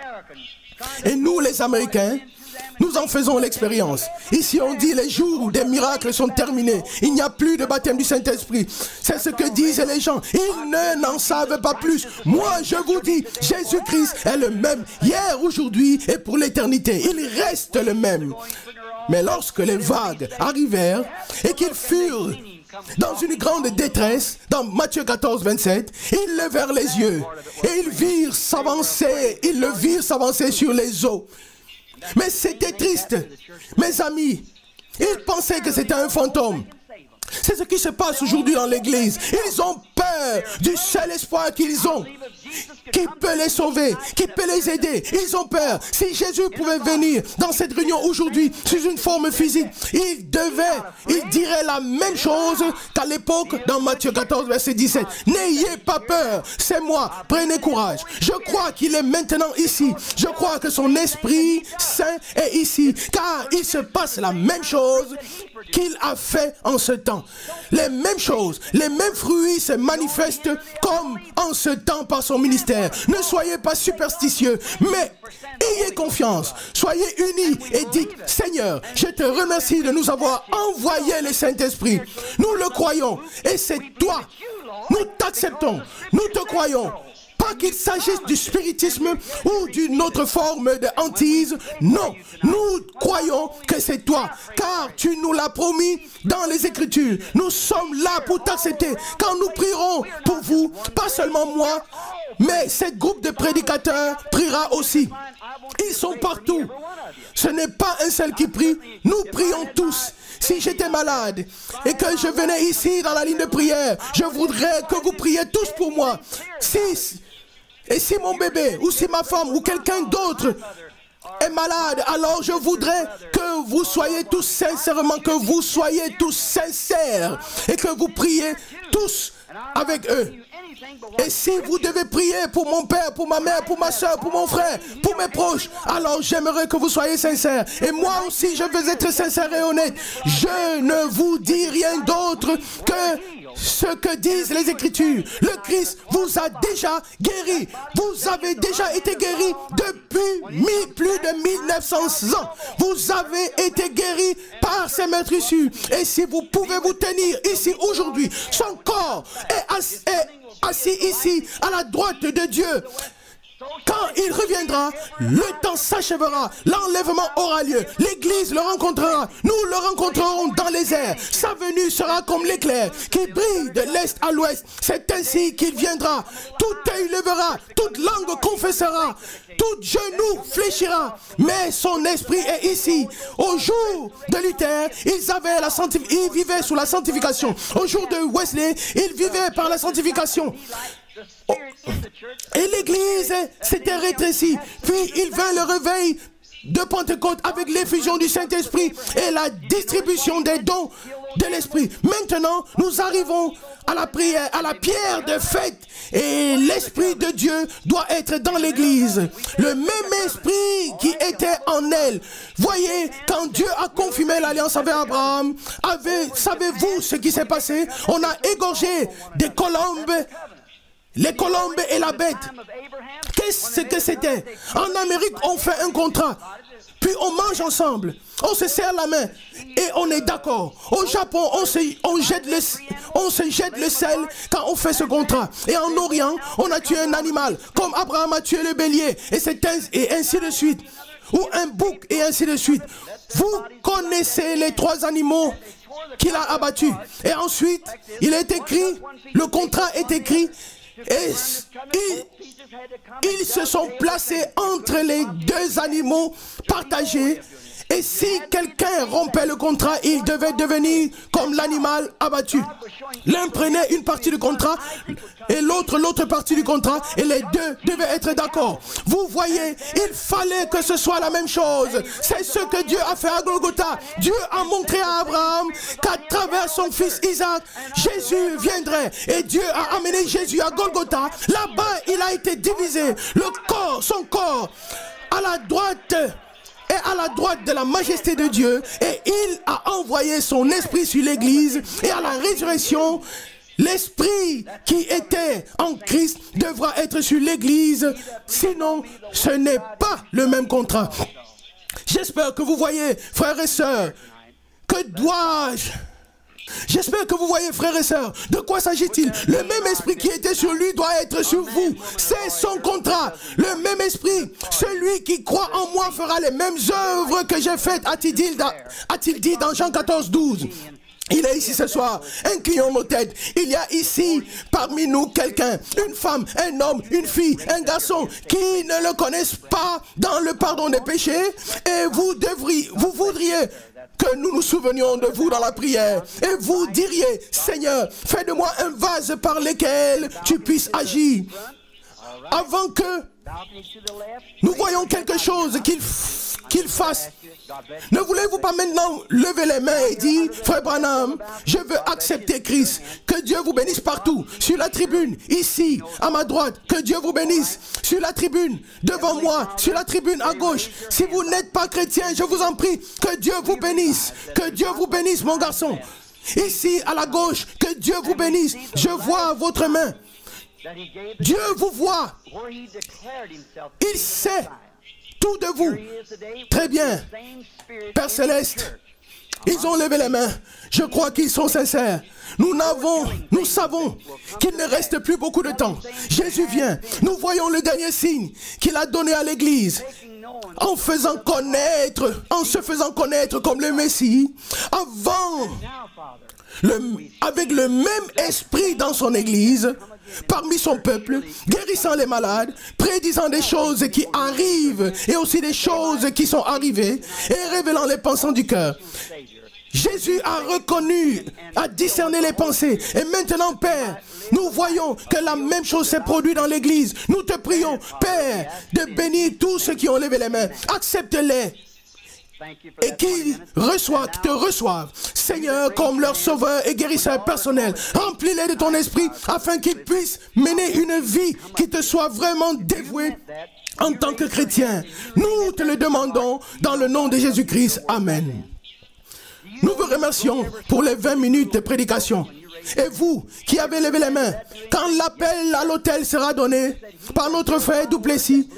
Et nous les Américains, nous en faisons l'expérience. Ici on dit les jours des miracles sont terminés. Il n'y a plus de baptême du Saint-Esprit. C'est ce que disent les gens. Ils ne n'en savent pas plus. Moi je vous dis, Jésus-Christ est le même hier, aujourd'hui et pour l'éternité. Il reste le même. Mais lorsque les vagues arrivèrent et qu'ils furent dans une grande détresse, dans Matthieu quatorze, vingt-sept, ils levèrent les yeux et ils virent s'avancer, ils le virent s'avancer sur les eaux. Mais c'était triste, mes amis. Ils pensaient que c'était un fantôme. C'est ce qui se passe aujourd'hui dans l'église. Ils ont peur du seul espoir qu'ils ont, qui peut les sauver, qui peut les aider. Ils ont peur. Si Jésus pouvait venir dans cette réunion aujourd'hui sous une forme physique, il devait, il dirait la même chose qu'à l'époque dans Matthieu quatorze, verset dix-sept. N'ayez pas peur, c'est moi, prenez courage. Je crois qu'il est maintenant ici. Je crois que son Esprit Saint est ici, car il se passe la même chose qu'il a fait en ce temps. Les mêmes choses, les mêmes fruits se manifestent comme en ce temps par son ministère. Ne soyez pas superstitieux, mais ayez confiance. Soyez unis et dites, Seigneur, je te remercie de nous avoir envoyé le Saint-Esprit. Nous le croyons et c'est toi. Nous t'acceptons, nous te croyons. Pas qu'il s'agisse du spiritisme ou d'une autre forme de hantise. Non, nous croyons que c'est toi, car tu nous l'as promis dans les Écritures. Nous sommes là pour t'accepter. Quand nous prierons pour vous, pas seulement moi, mais ce groupe de prédicateurs priera aussi. Ils sont partout. Ce n'est pas un seul qui prie, nous prions tous. Si j'étais malade et que je venais ici dans la ligne de prière, je voudrais que vous priez tous pour moi. Si, et si mon bébé, ou si ma femme, ou quelqu'un d'autre est malade, alors je voudrais que vous soyez tous sincèrement, que vous soyez tous sincères et que vous priez tous avec eux. Et si vous devez prier pour mon père, pour ma mère, pour ma soeur, pour mon frère, pour mes proches, alors j'aimerais que vous soyez sincères. Et moi aussi, je veux être sincère et honnête. Je ne vous dis rien d'autre que ce que disent les Écritures. Le Christ vous a déjà guéri. Vous avez déjà été guéri depuis plus de mille neuf cents ans. Vous avez été guéri par ces meurtrissures. Et si vous pouvez vous tenir ici aujourd'hui, son corps est assis, est assis ici à la droite de Dieu. Quand il reviendra, le temps s'achèvera, l'enlèvement aura lieu, l'église le rencontrera, nous le rencontrerons dans les airs. Sa venue sera comme l'éclair qui brille de l'est à l'ouest. C'est ainsi qu'il viendra. Tout œil levera, toute langue confessera, tout genou fléchira. Mais son esprit est ici. Au jour de Luther, ils avaient la sanctif- ils vivaient sous la sanctification. Au jour de Wesley, ils vivaient par la sanctification. Oh. Et l'église s'était rétrécie. Puis il vint le réveil de Pentecôte avec l'effusion du Saint-Esprit et la distribution des dons de l'Esprit. Maintenant, nous arrivons à la prière, à la pierre de fête. Et l'Esprit de Dieu doit être dans l'église. Le même Esprit qui était en elle. Voyez, quand Dieu a confirmé l'alliance avec Abraham, savez-vous ce qui s'est passé? On a égorgé des colombes. Les colombes et la bête. Qu'est-ce que c'était? En Amérique, on fait un contrat. Puis on mange ensemble. On se serre la main. Et on est d'accord. Au Japon, on se, on, jette le, on se jette le sel quand on fait ce contrat. Et en Orient, on a tué un animal. Comme Abraham a tué le bélier. Et, c'est un, et ainsi de suite. Ou un bouc et ainsi de suite. Vous connaissez les trois animaux qu'il a abattus. Et ensuite, il est écrit, le contrat est écrit. Et ils, ils se sont placés entre les deux animaux partagés. Et si quelqu'un rompait le contrat, il devait devenir comme l'animal abattu. L'un prenait une partie du contrat et l'autre l'autre partie du contrat et les deux devaient être d'accord. Vous voyez, il fallait que ce soit la même chose. C'est ce que Dieu a fait à Golgotha. Dieu a montré à Abraham qu'à travers son fils Isaac, Jésus viendrait. Et Dieu a amené Jésus à Golgotha. Là-bas, il a été divisé. Le corps, son corps, à la droite et à la droite de la majesté de Dieu, et il a envoyé son esprit sur l'église, et à la résurrection, l'esprit qui était en Christ devra être sur l'église, sinon ce n'est pas le même contrat. J'espère que vous voyez, frères et sœurs, que dois-je... J'espère que vous voyez, frères et sœurs, de quoi s'agit-il? Le même esprit qui était sur lui doit être sur vous. C'est son contrat. Le même esprit. Celui qui croit en moi fera les mêmes œuvres que j'ai faites, a-t-il dit, a-t-il dit dans Jean quatorze, douze. Il est ici ce soir, inclinons nos têtes. Il y a ici parmi nous quelqu'un, une femme, un homme, une fille, un garçon qui ne le connaissent pas dans le pardon des péchés, et vous devriez, vous voudriez que nous nous souvenions de vous dans la prière, et vous diriez, Seigneur, fais de moi un vase par lequel tu puisses agir. Avant que nous voyons quelque chose qu'il qu'il fasse, ne voulez-vous pas maintenant lever les mains et dire, frère Branham, je veux accepter Christ. Que Dieu vous bénisse partout, sur la tribune, ici, à ma droite, que Dieu vous bénisse, sur la tribune, devant moi, sur la tribune à gauche. Si vous n'êtes pas chrétien, je vous en prie, que Dieu vous bénisse, que Dieu vous bénisse, mon garçon. Ici, à la gauche, que Dieu vous bénisse. Je vois votre main. Dieu vous voit. Il sait tout de vous. Très bien. Père Céleste, ils ont levé les mains. Je crois qu'ils sont sincères. Nous n'avons, nous savons qu'il ne reste plus beaucoup de temps. Jésus vient. Nous voyons le dernier signe qu'il a donné à l'Église. En faisant connaître, en se faisant connaître comme le Messie, avant, le, avec le même esprit dans son Église, parmi son peuple, guérissant les malades, prédisant des choses qui arrivent et aussi des choses qui sont arrivées et révélant les pensées du cœur. Jésus a reconnu, a discerné les pensées. Et maintenant, Père, nous voyons que la même chose s'est produite dans l'Église. Nous te prions, Père, de bénir tous ceux qui ont levé les mains. Accepte-les. Et qu'ils reçoivent, te reçoivent, Seigneur, comme leur sauveur et guérisseur personnel. Remplis-les de ton esprit afin qu'ils puissent mener une vie qui te soit vraiment dévouée en tant que chrétien. Nous te le demandons dans le nom de Jésus-Christ. Amen. Nous vous remercions pour les vingt minutes de prédication. Et vous qui avez levé les mains, quand l'appel à l'autel sera donné par notre frère Duplessis,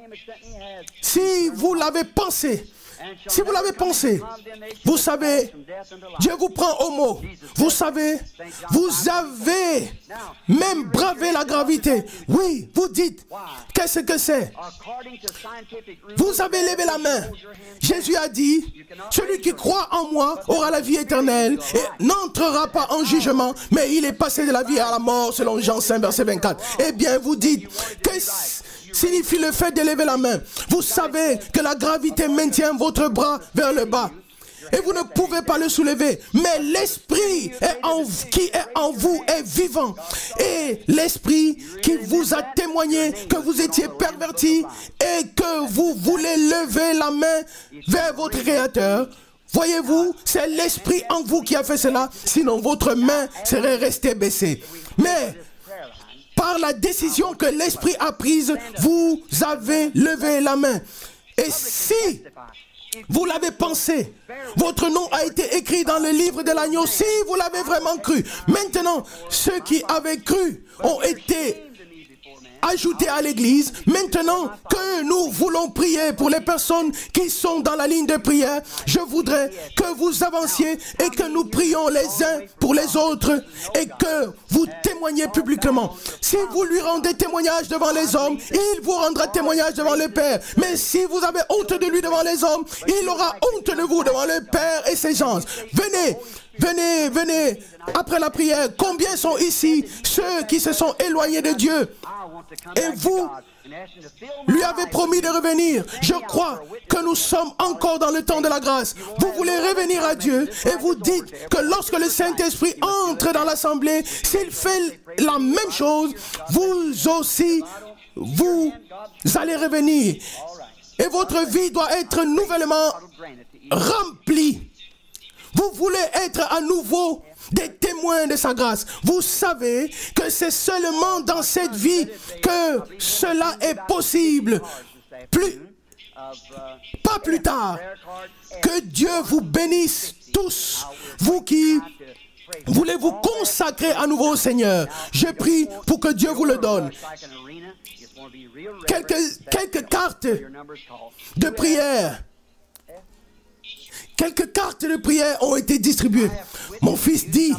si vous l'avez pensé, si vous l'avez pensé, vous savez, Dieu vous prend au mot. Vous savez, vous avez même bravé la gravité. Oui, vous dites, qu'est-ce que c'est? Vous avez levé la main. Jésus a dit, celui qui croit en moi aura la vie éternelle et n'entrera pas en jugement, mais il est passé de la vie à la mort, selon Jean cinq, verset vingt-quatre. Eh bien, vous dites, que signifie le fait de lever la main? Vous savez que la gravité maintient votre bras vers le bas. Et vous ne pouvez pas le soulever. Mais l'esprit qui est en vous est vivant. Et l'esprit qui vous a témoigné que vous étiez perverti et que vous voulez lever la main vers votre Créateur. Voyez-vous, c'est l'esprit en vous qui a fait cela. Sinon, votre main serait restée baissée. Mais par la décision que l'Esprit a prise, vous avez levé la main. Et si vous l'avez pensé, votre nom a été écrit dans le livre de l'agneau, si vous l'avez vraiment cru. Maintenant, ceux qui avaient cru ont été ajoutés à l'église. Maintenant que nous voulons prier pour les personnes qui sont dans la ligne de prière, je voudrais que vous avanciez et que nous prions les uns pour les autres et que vous témoigniez publiquement. Si vous lui rendez témoignage devant les hommes, il vous rendra témoignage devant le Père. Mais si vous avez honte de lui devant les hommes, il aura honte de vous devant le Père et ses gens. Venez, venez, venez, après la prière. Combien sont ici ceux qui se sont éloignés de Dieu? Et vous lui avez promis de revenir. Je crois que nous sommes encore dans le temps de la grâce. Vous voulez revenir à Dieu et vous dites que lorsque le Saint-Esprit entre dans l'assemblée, s'il fait la même chose, vous aussi, vous allez revenir. Et votre vie doit être nouvellement remplie. Vous voulez être à nouveau des témoins de sa grâce. Vous savez que c'est seulement dans cette vie que cela est possible. Plus, pas plus tard. Que Dieu vous bénisse tous, vous qui voulez vous consacrer à nouveau au Seigneur. Je prie pour que Dieu vous le donne. Quelques, quelques cartes de prière. Quelques cartes de prière ont été distribuées. Mon fils dit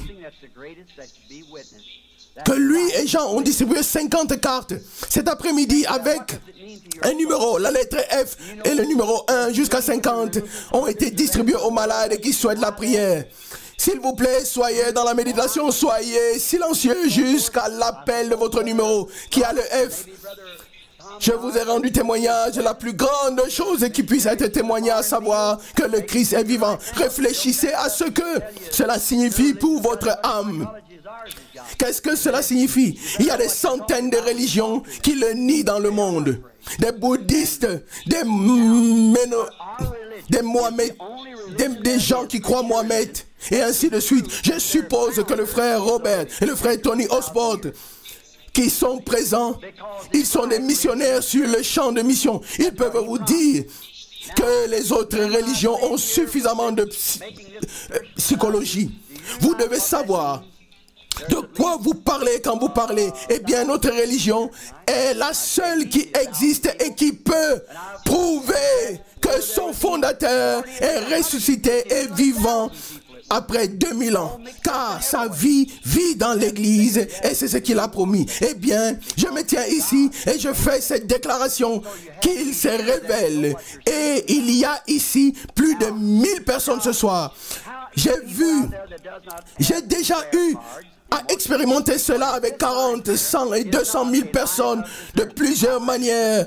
que lui et Jean ont distribué cinquante cartes cet après-midi avec un numéro, la lettre F et le numéro un jusqu'à cinquante ont été distribués aux malades qui souhaitent la prière. S'il vous plaît, soyez dans la méditation, soyez silencieux jusqu'à l'appel de votre numéro qui a le F. Je vous ai rendu témoignage de la plus grande chose qui puisse être témoignée, à savoir que le Christ est vivant. Réfléchissez à ce que cela signifie pour votre âme. Qu'est-ce que cela signifie? Il y a des centaines de religions qui le nient dans le monde. Des bouddhistes, des, méno, des, Mohamed, des, des gens qui croient Mohamed, et ainsi de suite. Je suppose que le frère Robert et le frère Tony Osborne qui sont présents, ils sont des missionnaires sur le champ de mission. Ils peuvent vous dire que les autres religions ont suffisamment de psy psychologie. Vous devez savoir de quoi vous parlez quand vous parlez. Eh bien, notre religion est la seule qui existe et qui peut prouver que son fondateur est ressuscité et vivant après deux mille ans, car sa vie vit dans l'église et c'est ce qu'il a promis. Eh bien, je me tiens ici et je fais cette déclaration qu'il se révèle. Et il y a ici plus de mille personnes ce soir. J'ai vu, j'ai déjà eu à expérimenter cela avec quarante, cent et deux cent mille personnes de plusieurs manières.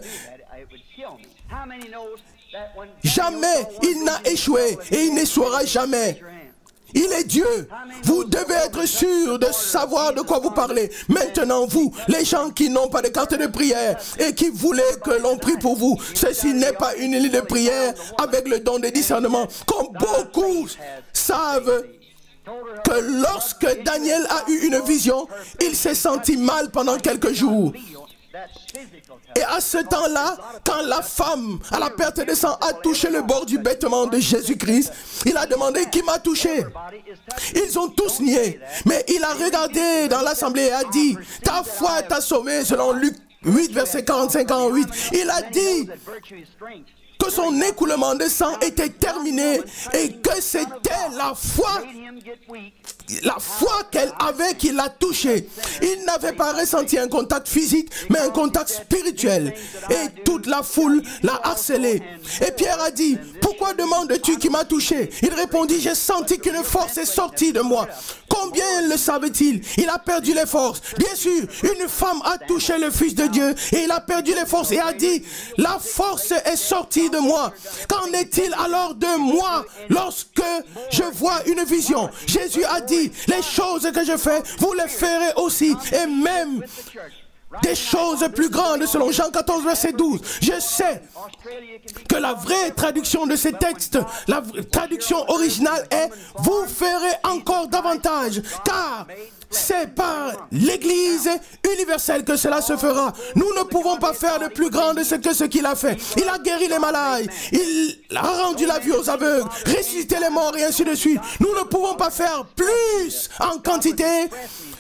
Jamais il n'a échoué et il n'échouera jamais. Il est Dieu. Vous devez être sûr de savoir de quoi vous parlez. Maintenant, vous, les gens qui n'ont pas de carte de prière et qui voulaient que l'on prie pour vous, ceci n'est pas une ligne de prière avec le don de discernement. Comme beaucoup savent que lorsque Daniel a eu une vision, il s'est senti mal pendant quelques jours. Et à ce temps-là, quand la femme, à la perte de sang, a touché le bord du vêtement de Jésus-Christ, il a demandé qui m'a touché. Ils ont tous nié. Mais il a regardé dans l'assemblée et a dit, ta foi t'a sauvé, selon Luc huit, verset quarante-cinq à quarante-huit. Il a dit que son écoulement de sang était terminé et que c'était la foi, la foi qu'elle avait qui l'a touché. Il n'avait pas ressenti un contact physique, mais un contact spirituel. Et toute la foule l'a harcelé. Et Pierre a dit, pourquoi demandes-tu qui m'a touché? Il répondit, j'ai senti qu'une force est sortie de moi. Combien le savait-il? Il a perdu les forces. Bien sûr, une femme a touché le Fils de Dieu et il a perdu les forces et a dit, la force est sortie de moi. Qu'en est-il alors de moi lorsque je vois une vision? Jésus a dit, les choses que je fais, vous les ferez aussi, et même des choses plus grandes, selon Jean quatorze, verset douze. Je sais que la vraie traduction de ces textes, la traduction originale est « Vous ferez encore davantage », car c'est par l'Église universelle que cela se fera. Nous ne pouvons pas faire de plus grand de ce que ce qu'il a fait. Il a guéri les malades, il a rendu la vue aux aveugles, ressuscité les morts et ainsi de suite. Nous ne pouvons pas faire plus en quantité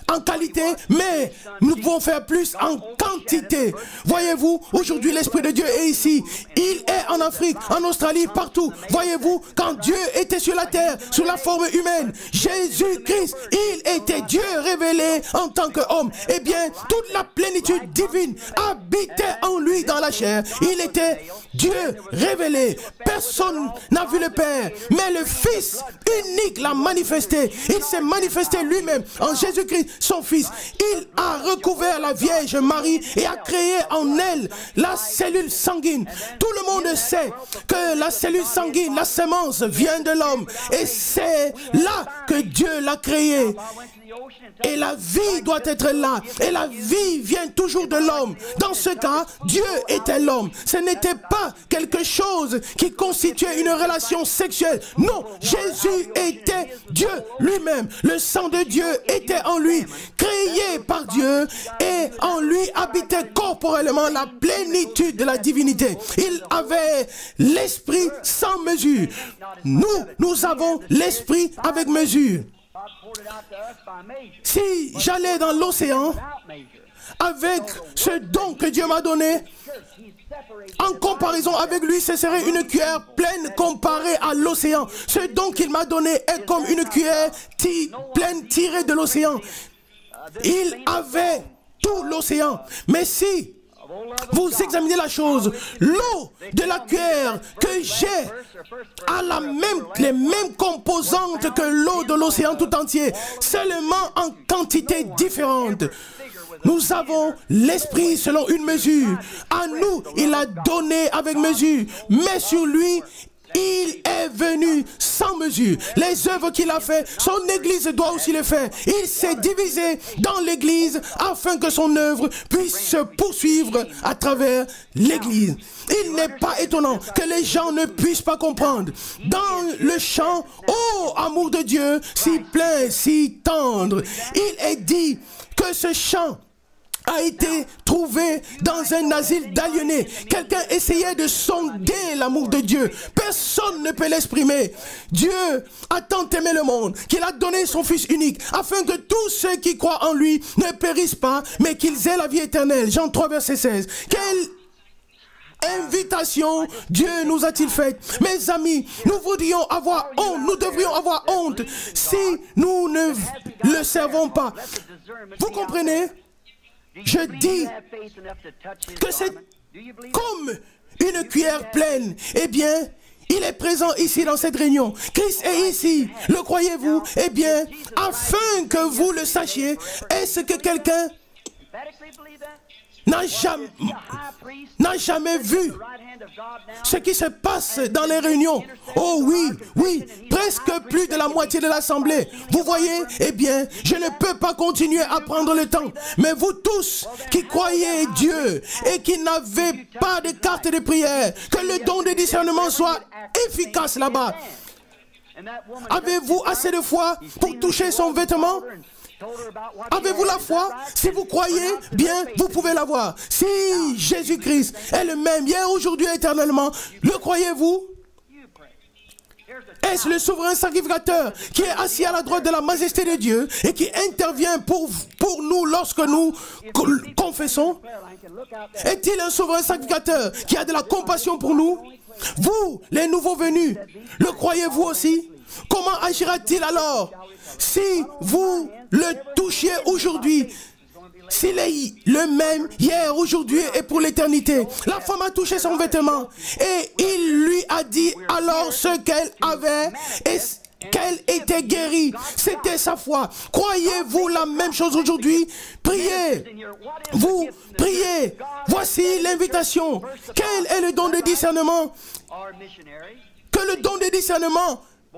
en qualité, mais nous pouvons faire plus en quantité. Voyez-vous, aujourd'hui l'Esprit de Dieu est ici. Il est en Afrique, en Australie, partout. Voyez-vous, quand Dieu était sur la terre, sous la forme humaine, Jésus-Christ, il était Dieu révélé en tant qu'homme. Eh bien, toute la plénitude divine habitait en lui dans la chair. Il était Dieu révélé. Personne n'a vu le Père, mais le Fils unique l'a manifesté. Il s'est manifesté lui-même en Jésus-Christ, son Fils. Il a recouvert la Vierge Marie et a créé en elle la cellule sanguine. Tout le monde sait que la cellule sanguine, la sémence, vient de l'homme. Et c'est là que Dieu l'a créé. Et la vie doit être là. Et la vie vient toujours de l'homme. Dans ce cas, Dieu était l'homme. Ce n'était pas quelque chose qui constituait une relation sexuelle. Non, Jésus était Dieu lui-même. Le sang de Dieu était en lui, créé par Dieu. Et en lui habitait corporellement la plénitude de la divinité. Il avait l'esprit sans mesure. Nous, nous avons l'esprit avec mesure. Si j'allais dans l'océan avec ce don que Dieu m'a donné, en comparaison avec lui, ce serait une cuillère pleine comparée à l'océan. Ce don qu'il m'a donné est comme une cuillère pleine tirée de l'océan. Il avait tout l'océan. Mais si vous examinez la chose, l'eau de la cuillère que j'ai a la même, les mêmes composantes que l'eau de l'océan tout entier, seulement en quantité différente. Nous avons l'esprit selon une mesure. À nous, il a donné avec mesure, mais sur lui, il est venu sans mesure. Les œuvres qu'il a fait, son église doit aussi les faire. Il s'est divisé dans l'église afin que son œuvre puisse se poursuivre à travers l'église. Il n'est pas étonnant que les gens ne puissent pas comprendre. Dans le chant, ô amour de Dieu, si plein, si tendre, il est dit que ce chant a été trouvé dans un asile d'aliénés. Quelqu'un essayait de sonder l'amour de Dieu. Personne ne peut l'exprimer. Dieu a tant aimé le monde qu'il a donné son Fils unique afin que tous ceux qui croient en lui ne périssent pas, mais qu'ils aient la vie éternelle. Jean trois, verset seize. Quelle invitation Dieu nous a-t-il faite? Mes amis, nous voudrions avoir honte, nous devrions avoir honte si nous ne le servons pas. Vous comprenez? Je dis que c'est comme une cuillère pleine. Eh bien, il est présent ici dans cette réunion. Christ est ici. Le croyez-vous? Eh bien, afin que vous le sachiez, est-ce que quelqu'un n'a jamais, n'a jamais vu ce qui se passe dans les réunions? Oh oui, oui, presque plus de la moitié de l'assemblée. Vous voyez? Eh bien, je ne peux pas continuer à prendre le temps. Mais vous tous qui croyez Dieu et qui n'avez pas de carte de prière, que le don de discernement soit efficace là-bas. Avez-vous assez de foi pour toucher son vêtement? Avez-vous la foi? Si vous croyez, bien, vous pouvez l'avoir. Si Jésus-Christ est le même hier, aujourd'hui, éternellement, le croyez-vous? Est-ce le souverain sacrificateur qui est assis à la droite de la majesté de Dieu et qui intervient pour, pour nous lorsque nous confessons? Est-il un souverain sacrificateur qui a de la compassion pour nous? Vous, les nouveaux venus, le croyez-vous aussi? Comment agira-t-il alors si vous le touchiez aujourd'hui? S'il est le même hier, aujourd'hui et pour l'éternité. La femme a touché son vêtement et il lui a dit alors ce qu'elle avait et qu'elle était guérie. C'était sa foi. Croyez-vous la même chose aujourd'hui? Priez. Vous priez. Voici l'invitation. Quel est le don de discernement? Que le don de discernement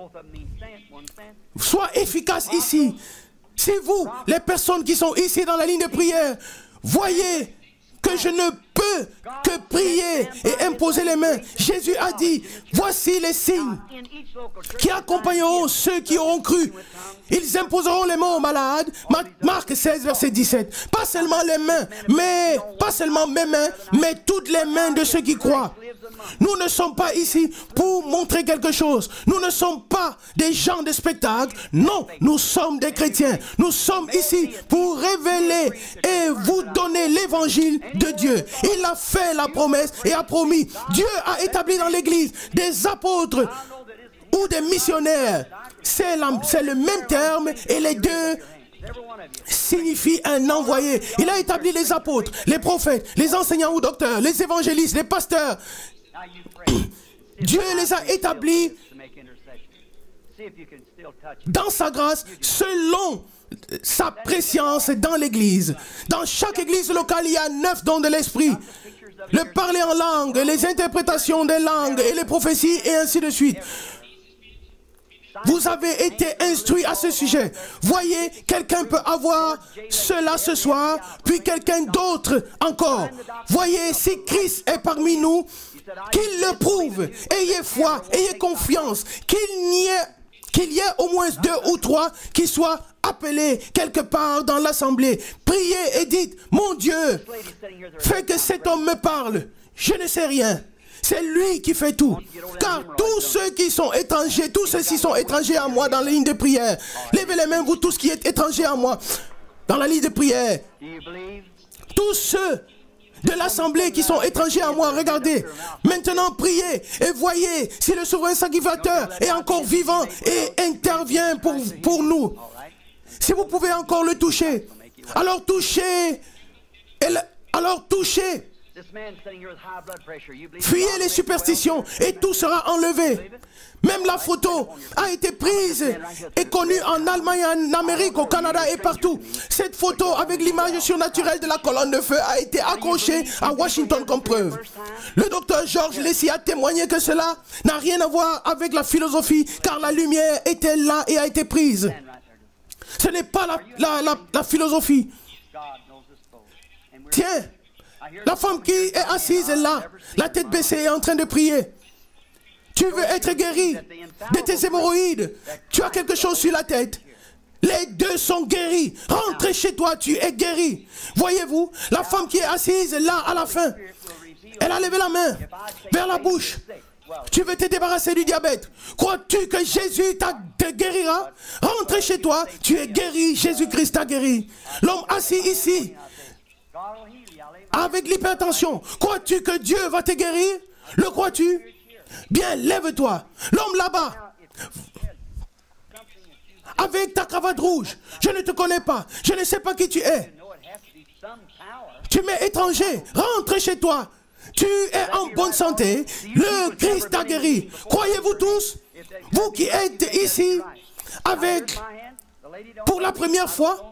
soit efficace ici. Si vous, les personnes qui sont ici dans la ligne de prière, voyez que je ne peux que prier et imposer les mains. Jésus a dit, voici les signes qui accompagneront ceux qui auront cru. Ils imposeront les mains aux malades. Marc seize, verset dix-sept. Pas seulement les mains, mais pas seulement mes mains, mais toutes les mains de ceux qui croient. Nous ne sommes pas ici pour montrer quelque chose. Nous ne sommes pas des gens de spectacle. Non, nous sommes des chrétiens. Nous sommes ici pour révéler et vous donner l'évangile de Dieu. Il a fait la promesse et a promis. Dieu a établi dans l'église des apôtres ou des missionnaires. C'est le même terme et les deux signifient un envoyé. Il a établi les apôtres, les prophètes, les enseignants ou docteurs, les évangélistes, les pasteurs. Dieu les a établis dans sa grâce selon sa préscience dans l'église. Dans chaque église locale, il y a neuf dons de l'esprit. Le parler en langue, les interprétations des langues et les prophéties et ainsi de suite. Vous avez été instruit à ce sujet. Voyez, quelqu'un peut avoir cela ce soir, puis quelqu'un d'autre encore. Voyez, si Christ est parmi nous, qu'il le prouve. Ayez foi, ayez confiance, qu'il n'y ait, qu'il y ait au moins deux ou trois qui soient appelés quelque part dans l'assemblée. Priez et dites, mon Dieu, fais que cet homme me parle. Je ne sais rien. C'est lui qui fait tout. Car tous ceux qui sont étrangers, tous ceux-ci sont étrangers à moi dans la ligne de prière. Levez les mains, vous tous qui êtes étrangers à moi, dans la ligne de prière. Tous ceux de l'assemblée qui sont étrangers à moi, regardez. Maintenant, priez et voyez si le souverain sacrificateur est encore vivant et intervient pour, pour nous. Si vous pouvez encore le toucher, alors touchez. Et le, alors touchez. Fuyez les superstitions et tout sera enlevé. Même la photo a été prise et connue en Allemagne, en Amérique, au Canada et partout. Cette photo avec l'image surnaturelle de la colonne de feu a été accrochée à Washington comme preuve. Le docteur George Lacey a témoigné que cela n'a rien à voir avec la philosophie car la lumière était là et a été prise. Ce n'est pas la, la, la, la philosophie. Tiens. La femme qui est assise là, la tête baissée, est en train de prier. Tu veux être guéri de tes hémorroïdes. Tu as quelque chose sur la tête. Les deux sont guéris. Rentre chez toi, tu es guéri. Voyez-vous, la femme qui est assise là à la fin, elle a levé la main vers la bouche. Tu veux te débarrasser du diabète. Crois-tu que Jésus te guérira? Rentre chez toi, tu es guéri. Jésus-Christ t'a guéri. L'homme assis ici, avec l'hypertension, crois-tu que Dieu va te guérir? Le crois-tu? Bien, lève-toi. L'homme là-bas, avec ta cravate rouge, je ne te connais pas, je ne sais pas qui tu es. Tu m'es étranger, rentre chez toi. Tu es en bonne santé, le Christ t'a guéri. Croyez-vous tous? Vous qui êtes ici, avec, pour la première fois,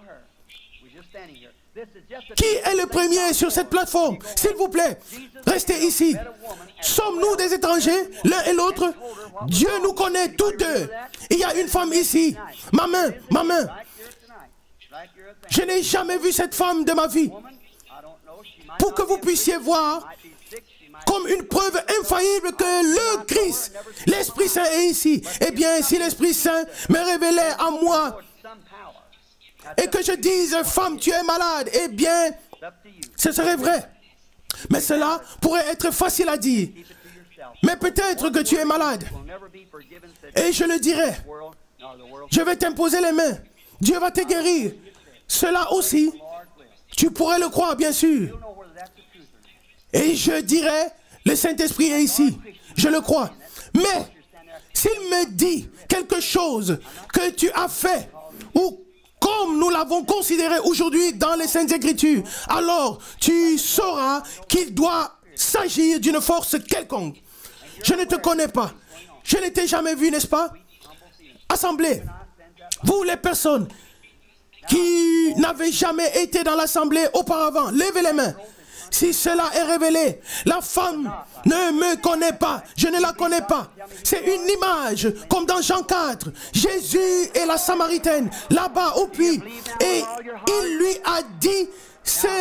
qui est le premier sur cette plateforme? S'il vous plaît, restez ici. Sommes-nous des étrangers, l'un et l'autre? Dieu nous connaît tous deux. Il y a une femme ici. Ma main, ma main. Je n'ai jamais vu cette femme de ma vie. Pour que vous puissiez voir, comme une preuve infaillible que le Christ, l'Esprit Saint est ici. Eh bien, si l'Esprit Saint me révélait à moi, et que je dise, femme, tu es malade, eh bien, ce serait vrai. Mais cela pourrait être facile à dire. Mais peut-être que tu es malade. Et je le dirai. Je vais t'imposer les mains. Dieu va te guérir. Cela aussi, tu pourrais le croire, bien sûr. Et je dirais, le Saint-Esprit est ici. Je le crois. Mais, s'il me dit quelque chose que tu as fait, ou comme nous l'avons considéré aujourd'hui dans les Saintes Écritures, alors tu sauras qu'il doit s'agir d'une force quelconque. Je ne te connais pas. Je ne t'ai jamais vu, n'est-ce pas? Assemblée, vous les personnes qui n'avaient jamais été dans l'assemblée auparavant, levez les mains. Si cela est révélé, la femme ne me connaît pas, je ne la connais pas. C'est une image, comme dans Jean quatre. Jésus et la Samaritaine, là-bas au puits. Et il lui a dit, c'est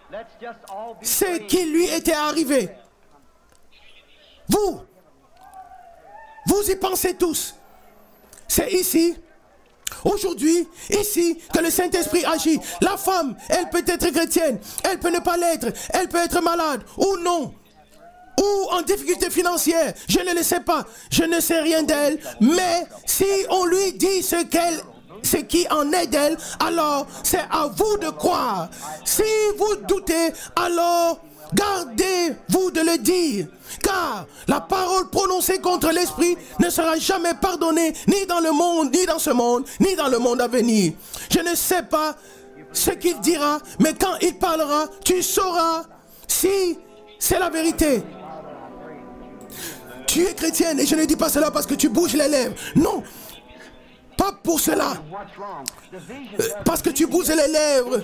ce qui lui était arrivé. Vous, vous y pensez tous. C'est ici, aujourd'hui, ici, que le Saint-Esprit agit. La femme, elle peut être chrétienne, elle peut ne pas l'être, elle peut être malade ou non, ou en difficulté financière, je ne le sais pas, je ne sais rien d'elle, mais si on lui dit ce qu'elle, ce qui en est d'elle, alors c'est à vous de croire. Si vous doutez, alors gardez-vous de le dire, car la parole prononcée contre l'esprit ne sera jamais pardonnée, ni dans le monde, ni dans ce monde, ni dans le monde à venir. Je ne sais pas ce qu'il dira, mais quand il parlera, tu sauras si c'est la vérité. Tu es chrétienne, et je ne dis pas cela parce que tu bouges les lèvres. Non, pas pour cela. Parce que tu bouges les lèvres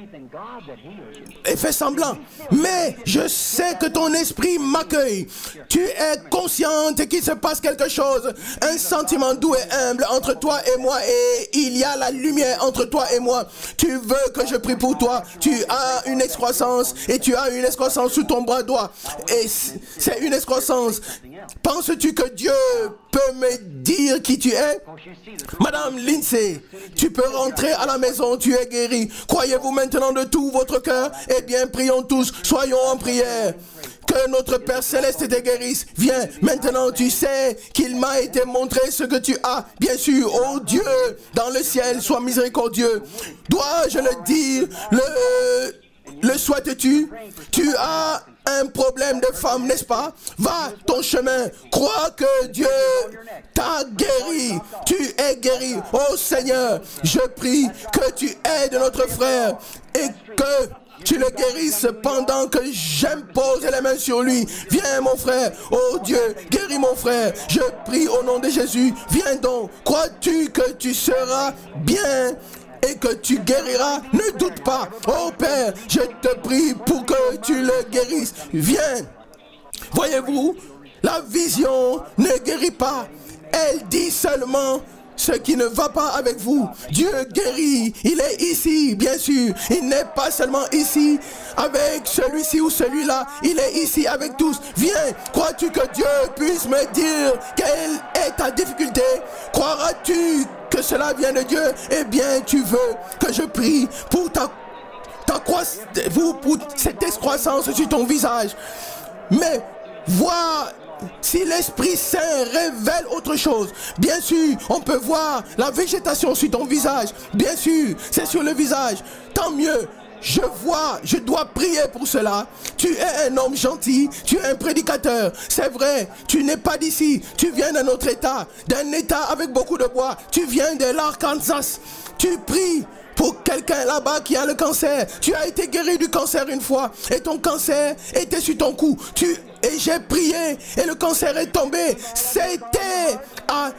et fais semblant. Mais je sais que ton esprit m'accueille. Tu es consciente qu'il se passe quelque chose. Un sentiment doux et humble entre toi et moi. Et il y a la lumière entre toi et moi. Tu veux que je prie pour toi. Tu as une excroissance. Et tu as une excroissance sous ton bras droit. Et c'est une excroissance. Penses-tu que Dieu peut me dire qui tu es? Madame Lindsay, tu peux rentrer à la maison, tu es guérie. Croyez-vous maintenant de tout votre cœur? Eh bien, prions tous, soyons en prière. Que notre Père Céleste te guérisse. Viens, maintenant tu sais qu'il m'a été montré ce que tu as. Bien sûr, oh Dieu, dans le ciel, sois miséricordieux. Dois-je le dire, le... Le souhaites-tu? Tu as un problème de femme, n'est-ce pas? Va ton chemin. Crois que Dieu t'a guéri. Tu es guéri. Oh Seigneur, je prie que tu aides notre frère et que tu le guérisses pendant que j'impose les mains sur lui. Viens mon frère. Oh Dieu, guéris mon frère. Je prie au nom de Jésus. Viens donc. Crois-tu que tu seras bien et que tu guériras? Ne doute pas. Oh Père, je te prie pour que tu le guérisses. Viens. Voyez-vous, la vision ne guérit pas. Elle dit seulement ce qui ne va pas avec vous. Dieu guérit. Il est ici, bien sûr. Il n'est pas seulement ici avec celui-ci ou celui-là. Il est ici avec tous. Viens. Crois-tu que Dieu puisse me dire quelle est ta difficulté? Croiras-tu que cela vient de Dieu? Eh bien, tu veux que je prie pour ta, ta croissance, pour cette excroissance sur ton visage. Mais vois si l'Esprit Saint révèle autre chose. Bien sûr, on peut voir la végétation sur ton visage. Bien sûr, c'est sur le visage. Tant mieux. Je vois, je dois prier pour cela. Tu es un homme gentil, tu es un prédicateur. C'est vrai, tu n'es pas d'ici. Tu viens d'un autre état, d'un état avec beaucoup de bois. Tu viens de l'Arkansas. Tu pries pour quelqu'un là-bas qui a le cancer. Tu as été guéri du cancer une fois et ton cancer était sur ton cou. Tu, et j'ai prié et le cancer est tombé. C'était à,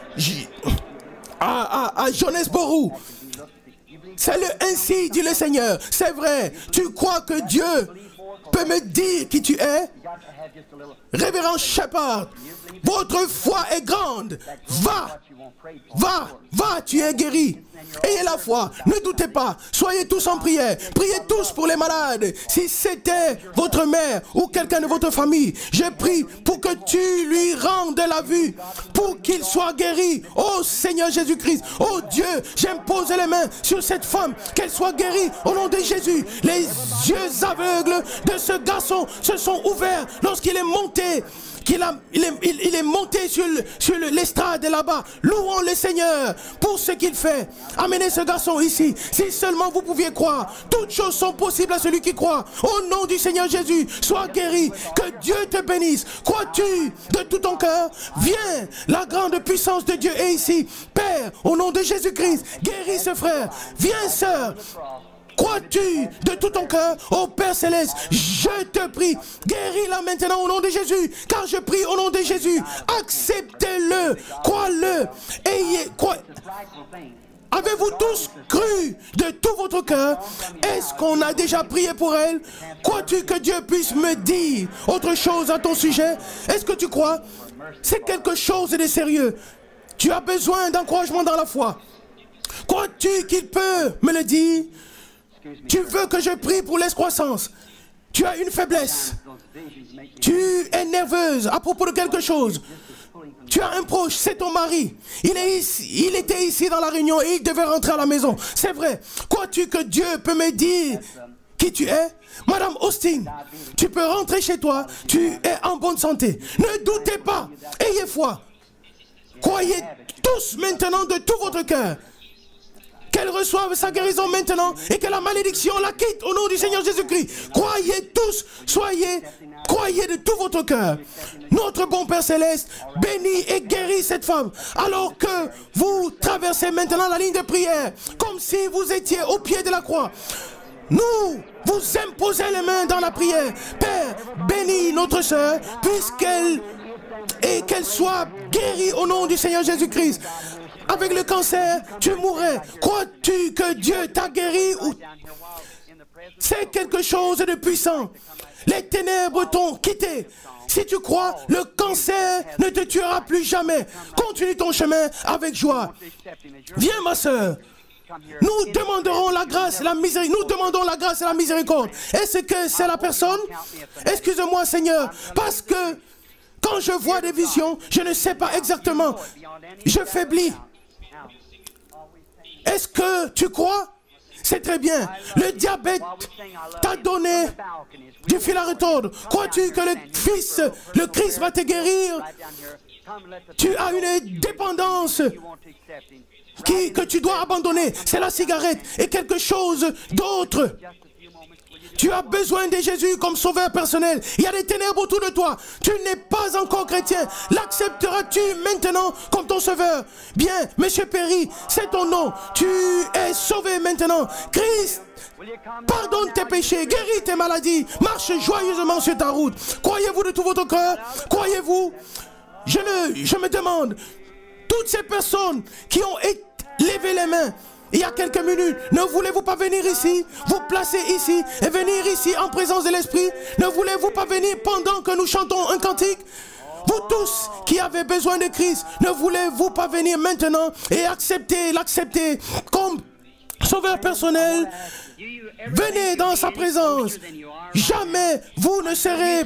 à, à, à Jonesboro. C'est le ainsi dit le Seigneur. C'est vrai. Tu crois que Dieu peut me dire qui tu es? Révérend Shepard, votre foi est grande. Va, va, va, tu es guéri. Ayez la foi, ne doutez pas. Soyez tous en prière. Priez tous pour les malades. Si c'était votre mère ou quelqu'un de votre famille, je prie pour que tu lui rendes la vue, pour qu'il soit guéri. Oh Seigneur Jésus-Christ, oh Dieu, j'impose les mains sur cette femme, qu'elle soit guérie au nom de Jésus. Les yeux aveugles de ce garçon se sont ouverts lorsqu'il est monté. Qu'il a, il, est, il, il est monté sur, le, sur le, l'estrade là-bas. Louons le Seigneur pour ce qu'il fait. Amenez ce garçon ici. Si seulement vous pouviez croire. Toutes choses sont possibles à celui qui croit. Au nom du Seigneur Jésus, sois guéri. Que Dieu te bénisse. Crois-tu de tout ton cœur? Viens. La grande puissance de Dieu est ici. Père, au nom de Jésus-Christ, guéris ce frère. Viens, sœur. Crois-tu de tout ton cœur, ô Père Céleste, je te prie, guéris-la maintenant au nom de Jésus, car je prie au nom de Jésus, acceptez-le, crois-le, ayez, crois... Avez-vous tous cru de tout votre cœur? Est-ce qu'on a déjà prié pour elle? Crois-tu que Dieu puisse me dire autre chose à ton sujet? Est-ce que tu crois? C'est quelque chose de sérieux. Tu as besoin d'encouragement dans la foi. Crois-tu qu'il peut me le dire? Tu veux que je prie pour l'excroissance? Tu as une faiblesse. Tu es nerveuse à propos de quelque chose. Tu as un proche, c'est ton mari. Il, est ici, il était ici dans la réunion et il devait rentrer à la maison. C'est vrai. Crois-tu que Dieu peut me dire qui tu es? Madame Austin, tu peux rentrer chez toi. Tu es en bonne santé. Ne doutez pas. Ayez foi. Croyez tous maintenant de tout votre cœur qu'elle reçoive sa guérison maintenant et que la malédiction la quitte au nom du Seigneur Jésus-Christ. Croyez tous, soyez, croyez de tout votre cœur. Notre bon Père Céleste bénit et guérit cette femme alors que vous traversez maintenant la ligne de prière comme si vous étiez au pied de la croix. Nous vous imposez les mains dans la prière. Père, bénis notre sœur puisqu'elle et qu'elle soit guérie au nom du Seigneur Jésus-Christ. Avec le cancer, tu mourrais. Crois-tu que Dieu t'a guéri ou... C'est quelque chose de puissant. Les ténèbres t'ont quitté. Si tu crois, le cancer ne te tuera plus jamais. Continue ton chemin avec joie. Viens, ma soeur. Nous demanderons la grâce et la miséricorde. Nous demandons la grâce et la miséricorde. Est-ce que c'est la personne? Excuse-moi, Seigneur, parce que quand je vois des visions, je ne sais pas exactement. Je faiblis. Est-ce que tu crois? C'est très bien. Le diabète t'a donné du fil à retordre. Crois-tu que le Fils, le Christ va te guérir? Tu as une dépendance qui, que tu dois abandonner. C'est la cigarette et quelque chose d'autre. Tu as besoin de Jésus comme sauveur personnel. Il y a des ténèbres autour de toi. Tu n'es pas encore chrétien. L'accepteras-tu maintenant comme ton sauveur? Bien, Monsieur Perry, c'est ton nom. Tu es sauvé maintenant. Christ pardonne tes péchés, guéris tes maladies. Marche joyeusement sur ta route. Croyez-vous de tout votre cœur? Croyez-vous? Je, le, je me demande, toutes ces personnes qui ont levé les mains il y a quelques minutes, ne voulez-vous pas venir ici, vous placer ici et venir ici en présence de l'Esprit? Ne voulez-vous pas venir pendant que nous chantons un cantique? Vous tous qui avez besoin de Christ, ne voulez-vous pas venir maintenant et accepter, l'accepter comme sauveur personnel? Venez dans sa présence. Jamais vous ne serez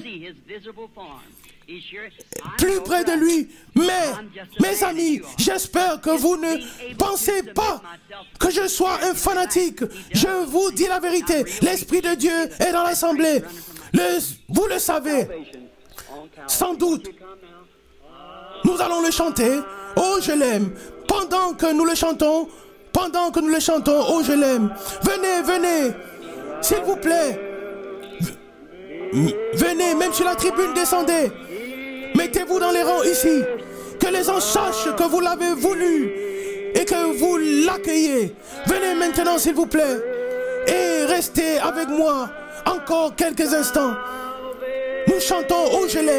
plus près de lui. Mais, mes amis, j'espère que vous ne pensez pas que je sois un fanatique. Je vous dis la vérité. L'Esprit de Dieu est dans l'assemblée. Le, vous le savez. Sans doute. Nous allons le chanter. Oh, je l'aime. Pendant que nous le chantons, pendant que nous le chantons, oh, je l'aime. Venez, venez. S'il vous plaît. Venez, même sur la tribune, descendez. Mettez-vous dans les rangs ici. Que les gens sachent que vous l'avez voulu et que vous l'accueillez. Venez maintenant, s'il vous plaît. Et restez avec moi encore quelques instants. Nous chantons « Oh, je l'aime ».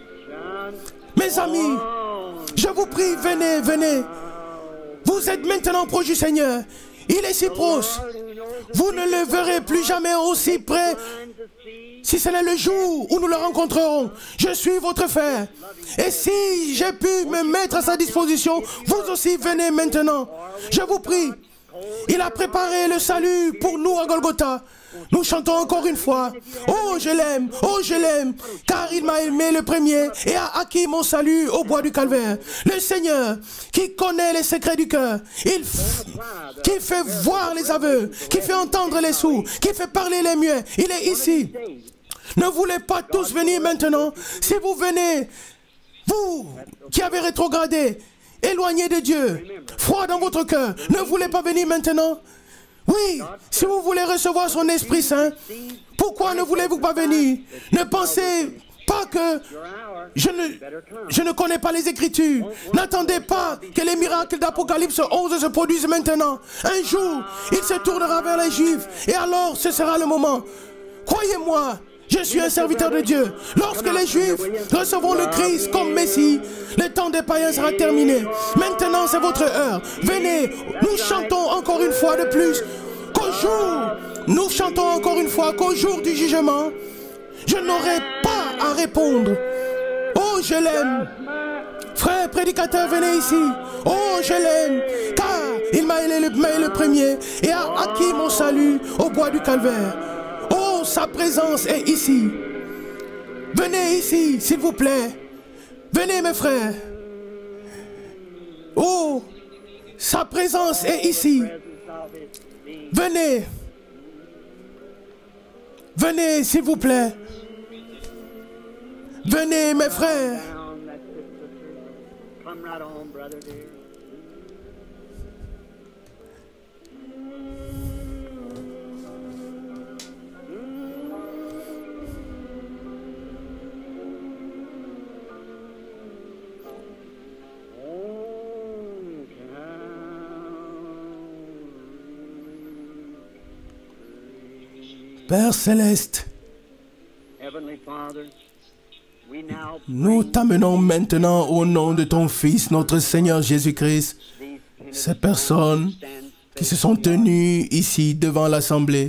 Mes amis, je vous prie, venez, venez. Vous êtes maintenant proche du Seigneur. Il est si proche. Vous ne le verrez plus jamais aussi près. Si ce n'est le jour où nous le rencontrerons, je suis votre frère. Et si j'ai pu me mettre à sa disposition, vous aussi venez maintenant. Je vous prie. Il a préparé le salut pour nous à Golgotha. Nous chantons encore une fois. Oh, je l'aime, oh, je l'aime, car il m'a aimé le premier et a acquis mon salut au bois du calvaire. Le Seigneur, qui connaît les secrets du cœur, il qui fait voir les aveux, qui fait entendre les sourds, qui fait parler les muets, il est ici. Ne voulez pas tous venir maintenant? Si vous venez, vous qui avez rétrogradé, éloigné de Dieu, froid dans votre cœur, ne voulez pas venir maintenant? Oui, si vous voulez recevoir son Esprit Saint, pourquoi ne voulez-vous pas venir? Ne pensez pas que je ne, je ne connais pas les Écritures. N'attendez pas que les miracles d'Apocalypse onze se produisent maintenant. Un jour, il se tournera vers les Juifs et alors ce sera le moment. Croyez-moi, je suis un serviteur de Dieu. Lorsque les Juifs recevront le Christ comme Messie, le temps des païens sera terminé. Maintenant, c'est votre heure. Venez, nous chantons encore une fois de plus qu'au jour, nous chantons encore une fois qu'au jour du jugement, je n'aurai pas à répondre. Oh, je l'aime. Frère prédicateur, venez ici. Oh, je l'aime, car il m'a aimé le, le premier et a acquis mon salut au bois du calvaire. Oh, sa présence est ici. Venez ici, s'il vous plaît. Venez, mes frères. Oh, sa présence est ici. Venez. Venez, s'il vous plaît. Venez, mes frères. Père Céleste, nous t'amenons maintenant au nom de ton Fils, notre Seigneur Jésus-Christ, ces personnes qui se sont tenues ici devant l'Assemblée.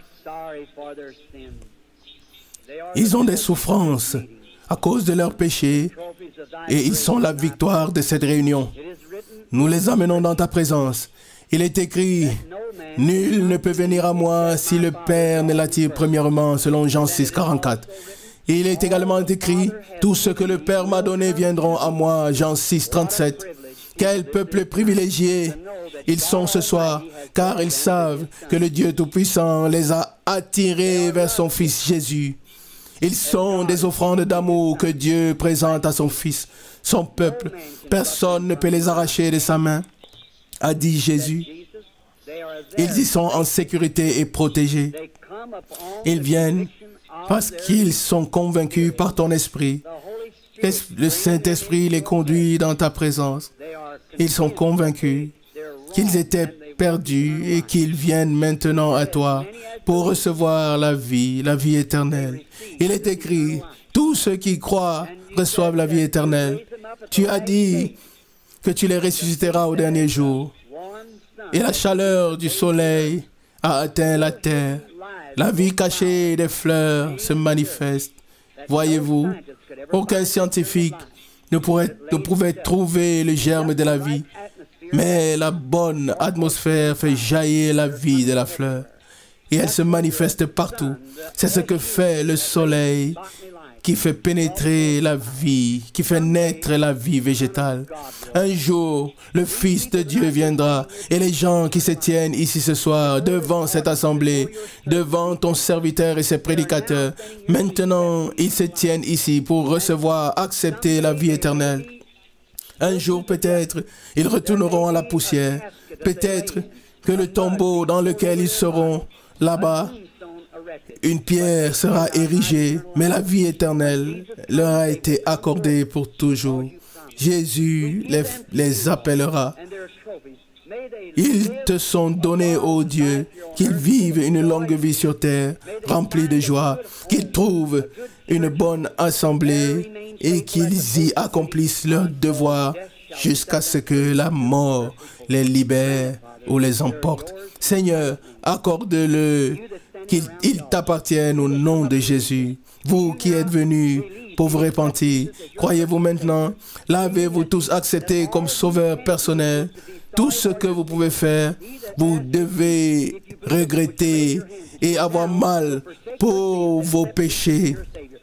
Ils ont des souffrances à cause de leurs péchés et ils sont la victoire de cette réunion. Nous les amenons dans ta présence. Il est écrit, « Nul ne peut venir à moi si le Père ne l'attire premièrement » selon Jean six, quarante-quatre. Et il est également écrit, « Tous ceux que le Père m'a donné viendront à moi » Jean six, trente-sept. Quel peuple privilégié ils sont ce soir, car ils savent que le Dieu Tout-Puissant les a attirés vers son Fils Jésus. Ils sont des offrandes d'amour que Dieu présente à son Fils, son peuple. Personne ne peut les arracher de sa main, a dit Jésus. Ils y sont en sécurité et protégés. Ils viennent parce qu'ils sont convaincus par ton esprit. Le Saint-Esprit les conduit dans ta présence. Ils sont convaincus qu'ils étaient perdus et qu'ils viennent maintenant à toi pour recevoir la vie, la vie éternelle. Il est écrit, tous ceux qui croient reçoivent la vie éternelle. Tu as dit que tu les ressusciteras au dernier jour. Et la chaleur du soleil a atteint la terre. La vie cachée des fleurs se manifeste. Voyez-vous, aucun scientifique ne, pourrait, ne pouvait trouver le germe de la vie. Mais la bonne atmosphère fait jaillir la vie de la fleur. Et elle se manifeste partout. C'est ce que fait le soleil qui fait pénétrer la vie, qui fait naître la vie végétale. Un jour, le Fils de Dieu viendra et les gens qui se tiennent ici ce soir devant cette assemblée, devant ton serviteur et ses prédicateurs, maintenant, ils se tiennent ici pour recevoir, accepter la vie éternelle. Un jour, peut-être, ils retourneront à la poussière. Peut-être que le tombeau dans lequel ils seront, là-bas, une pierre sera érigée, mais la vie éternelle leur a été accordée pour toujours. Jésus les, les appellera. Ils te sont donnés, ô Dieu, qu'ils vivent une longue vie sur terre, remplie de joie, qu'ils trouvent une bonne assemblée et qu'ils y accomplissent leur devoir jusqu'à ce que la mort les libère ou les emporte. Seigneur, accorde-le qu'il t'appartienne au nom de Jésus. Vous qui êtes venus pour vous repentir, croyez-vous maintenant, l'avez-vous tous accepté comme sauveur personnel? Tout ce que vous pouvez faire, vous devez regretter et avoir mal pour vos péchés.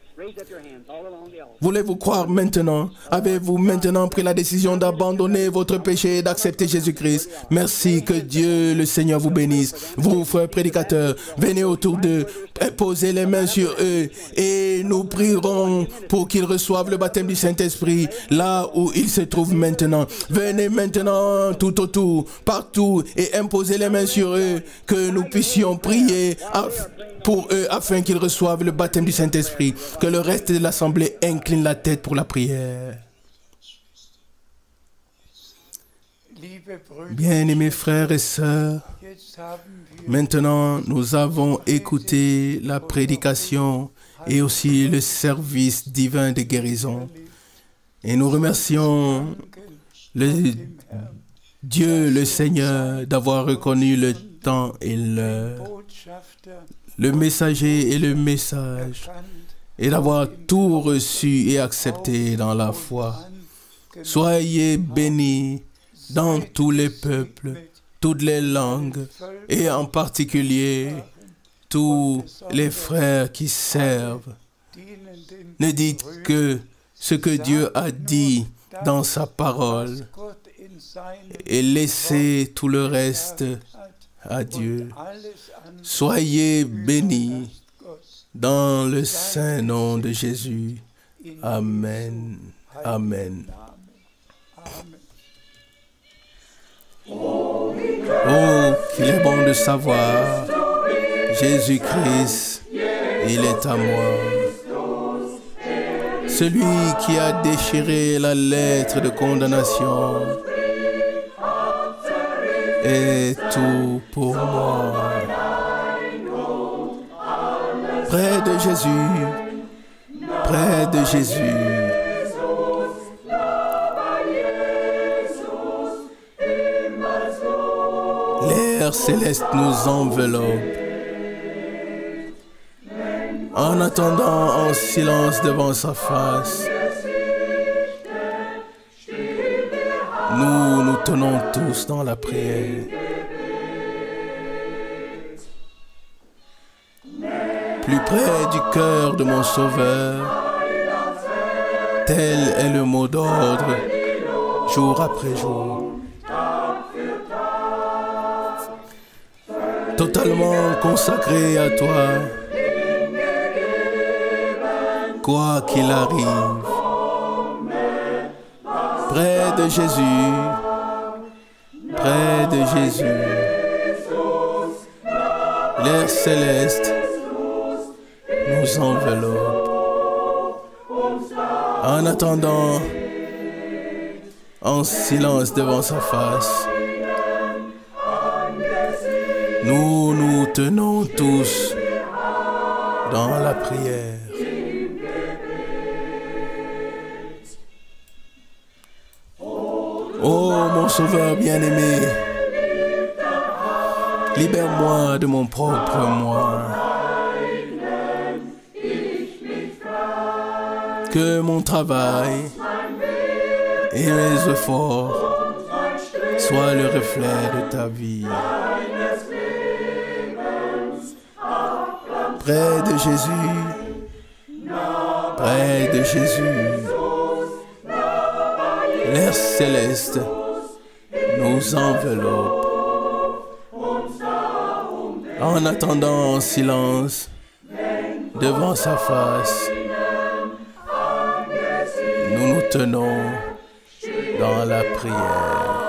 Voulez-vous croire maintenant? Avez-vous maintenant pris la décision d'abandonner votre péché et d'accepter Jésus-Christ? Merci, que Dieu le Seigneur vous bénisse. Vous, frères prédicateurs, venez autour d'eux, posez les mains sur eux et nous prierons pour qu'ils reçoivent le baptême du Saint-Esprit là où ils se trouvent maintenant. Venez maintenant tout autour, partout et imposez les mains sur eux, que nous puissions prier pour eux afin qu'ils reçoivent le baptême du Saint-Esprit. Que le reste de l'Assemblée incline la tête pour la prière. Bien-aimés frères et sœurs, maintenant nous avons écouté la prédication et aussi le service divin de guérison. Et nous remercions le Dieu, le Seigneur, d'avoir reconnu le temps et l'heure, le messager et le message, et d'avoir tout reçu et accepté dans la foi. Soyez bénis dans tous les peuples, toutes les langues, et en particulier tous les frères qui servent. Ne dites que ce que Dieu a dit dans sa parole et laissez tout le reste à Dieu. Soyez bénis dans le saint nom de Jésus. Amen. Amen. Oh, qu'il est bon de savoir, Jésus-Christ, il est à moi. Celui qui a déchiré la lettre de condamnation est tout pour moi. Près de Jésus, près de Jésus. L'air céleste nous enveloppe. En attendant en silence devant sa face, nous nous tenons tous dans la prière. Plus près du cœur de mon Sauveur, tel est le mot d'ordre, jour après jour. Totalement consacré à toi, quoi qu'il arrive, près de Jésus, près de Jésus, l'air céleste nous enveloppe. En attendant, en silence devant sa face, nous nous tenons tous dans la prière. Oh, mon Sauveur bien-aimé, libère-moi de mon propre moi. Que mon travail et mes efforts soient le reflet de ta vie. Près de Jésus, près de Jésus, l'air céleste nous enveloppe. En attendant en silence devant sa face, nous nous tenons dans la prière.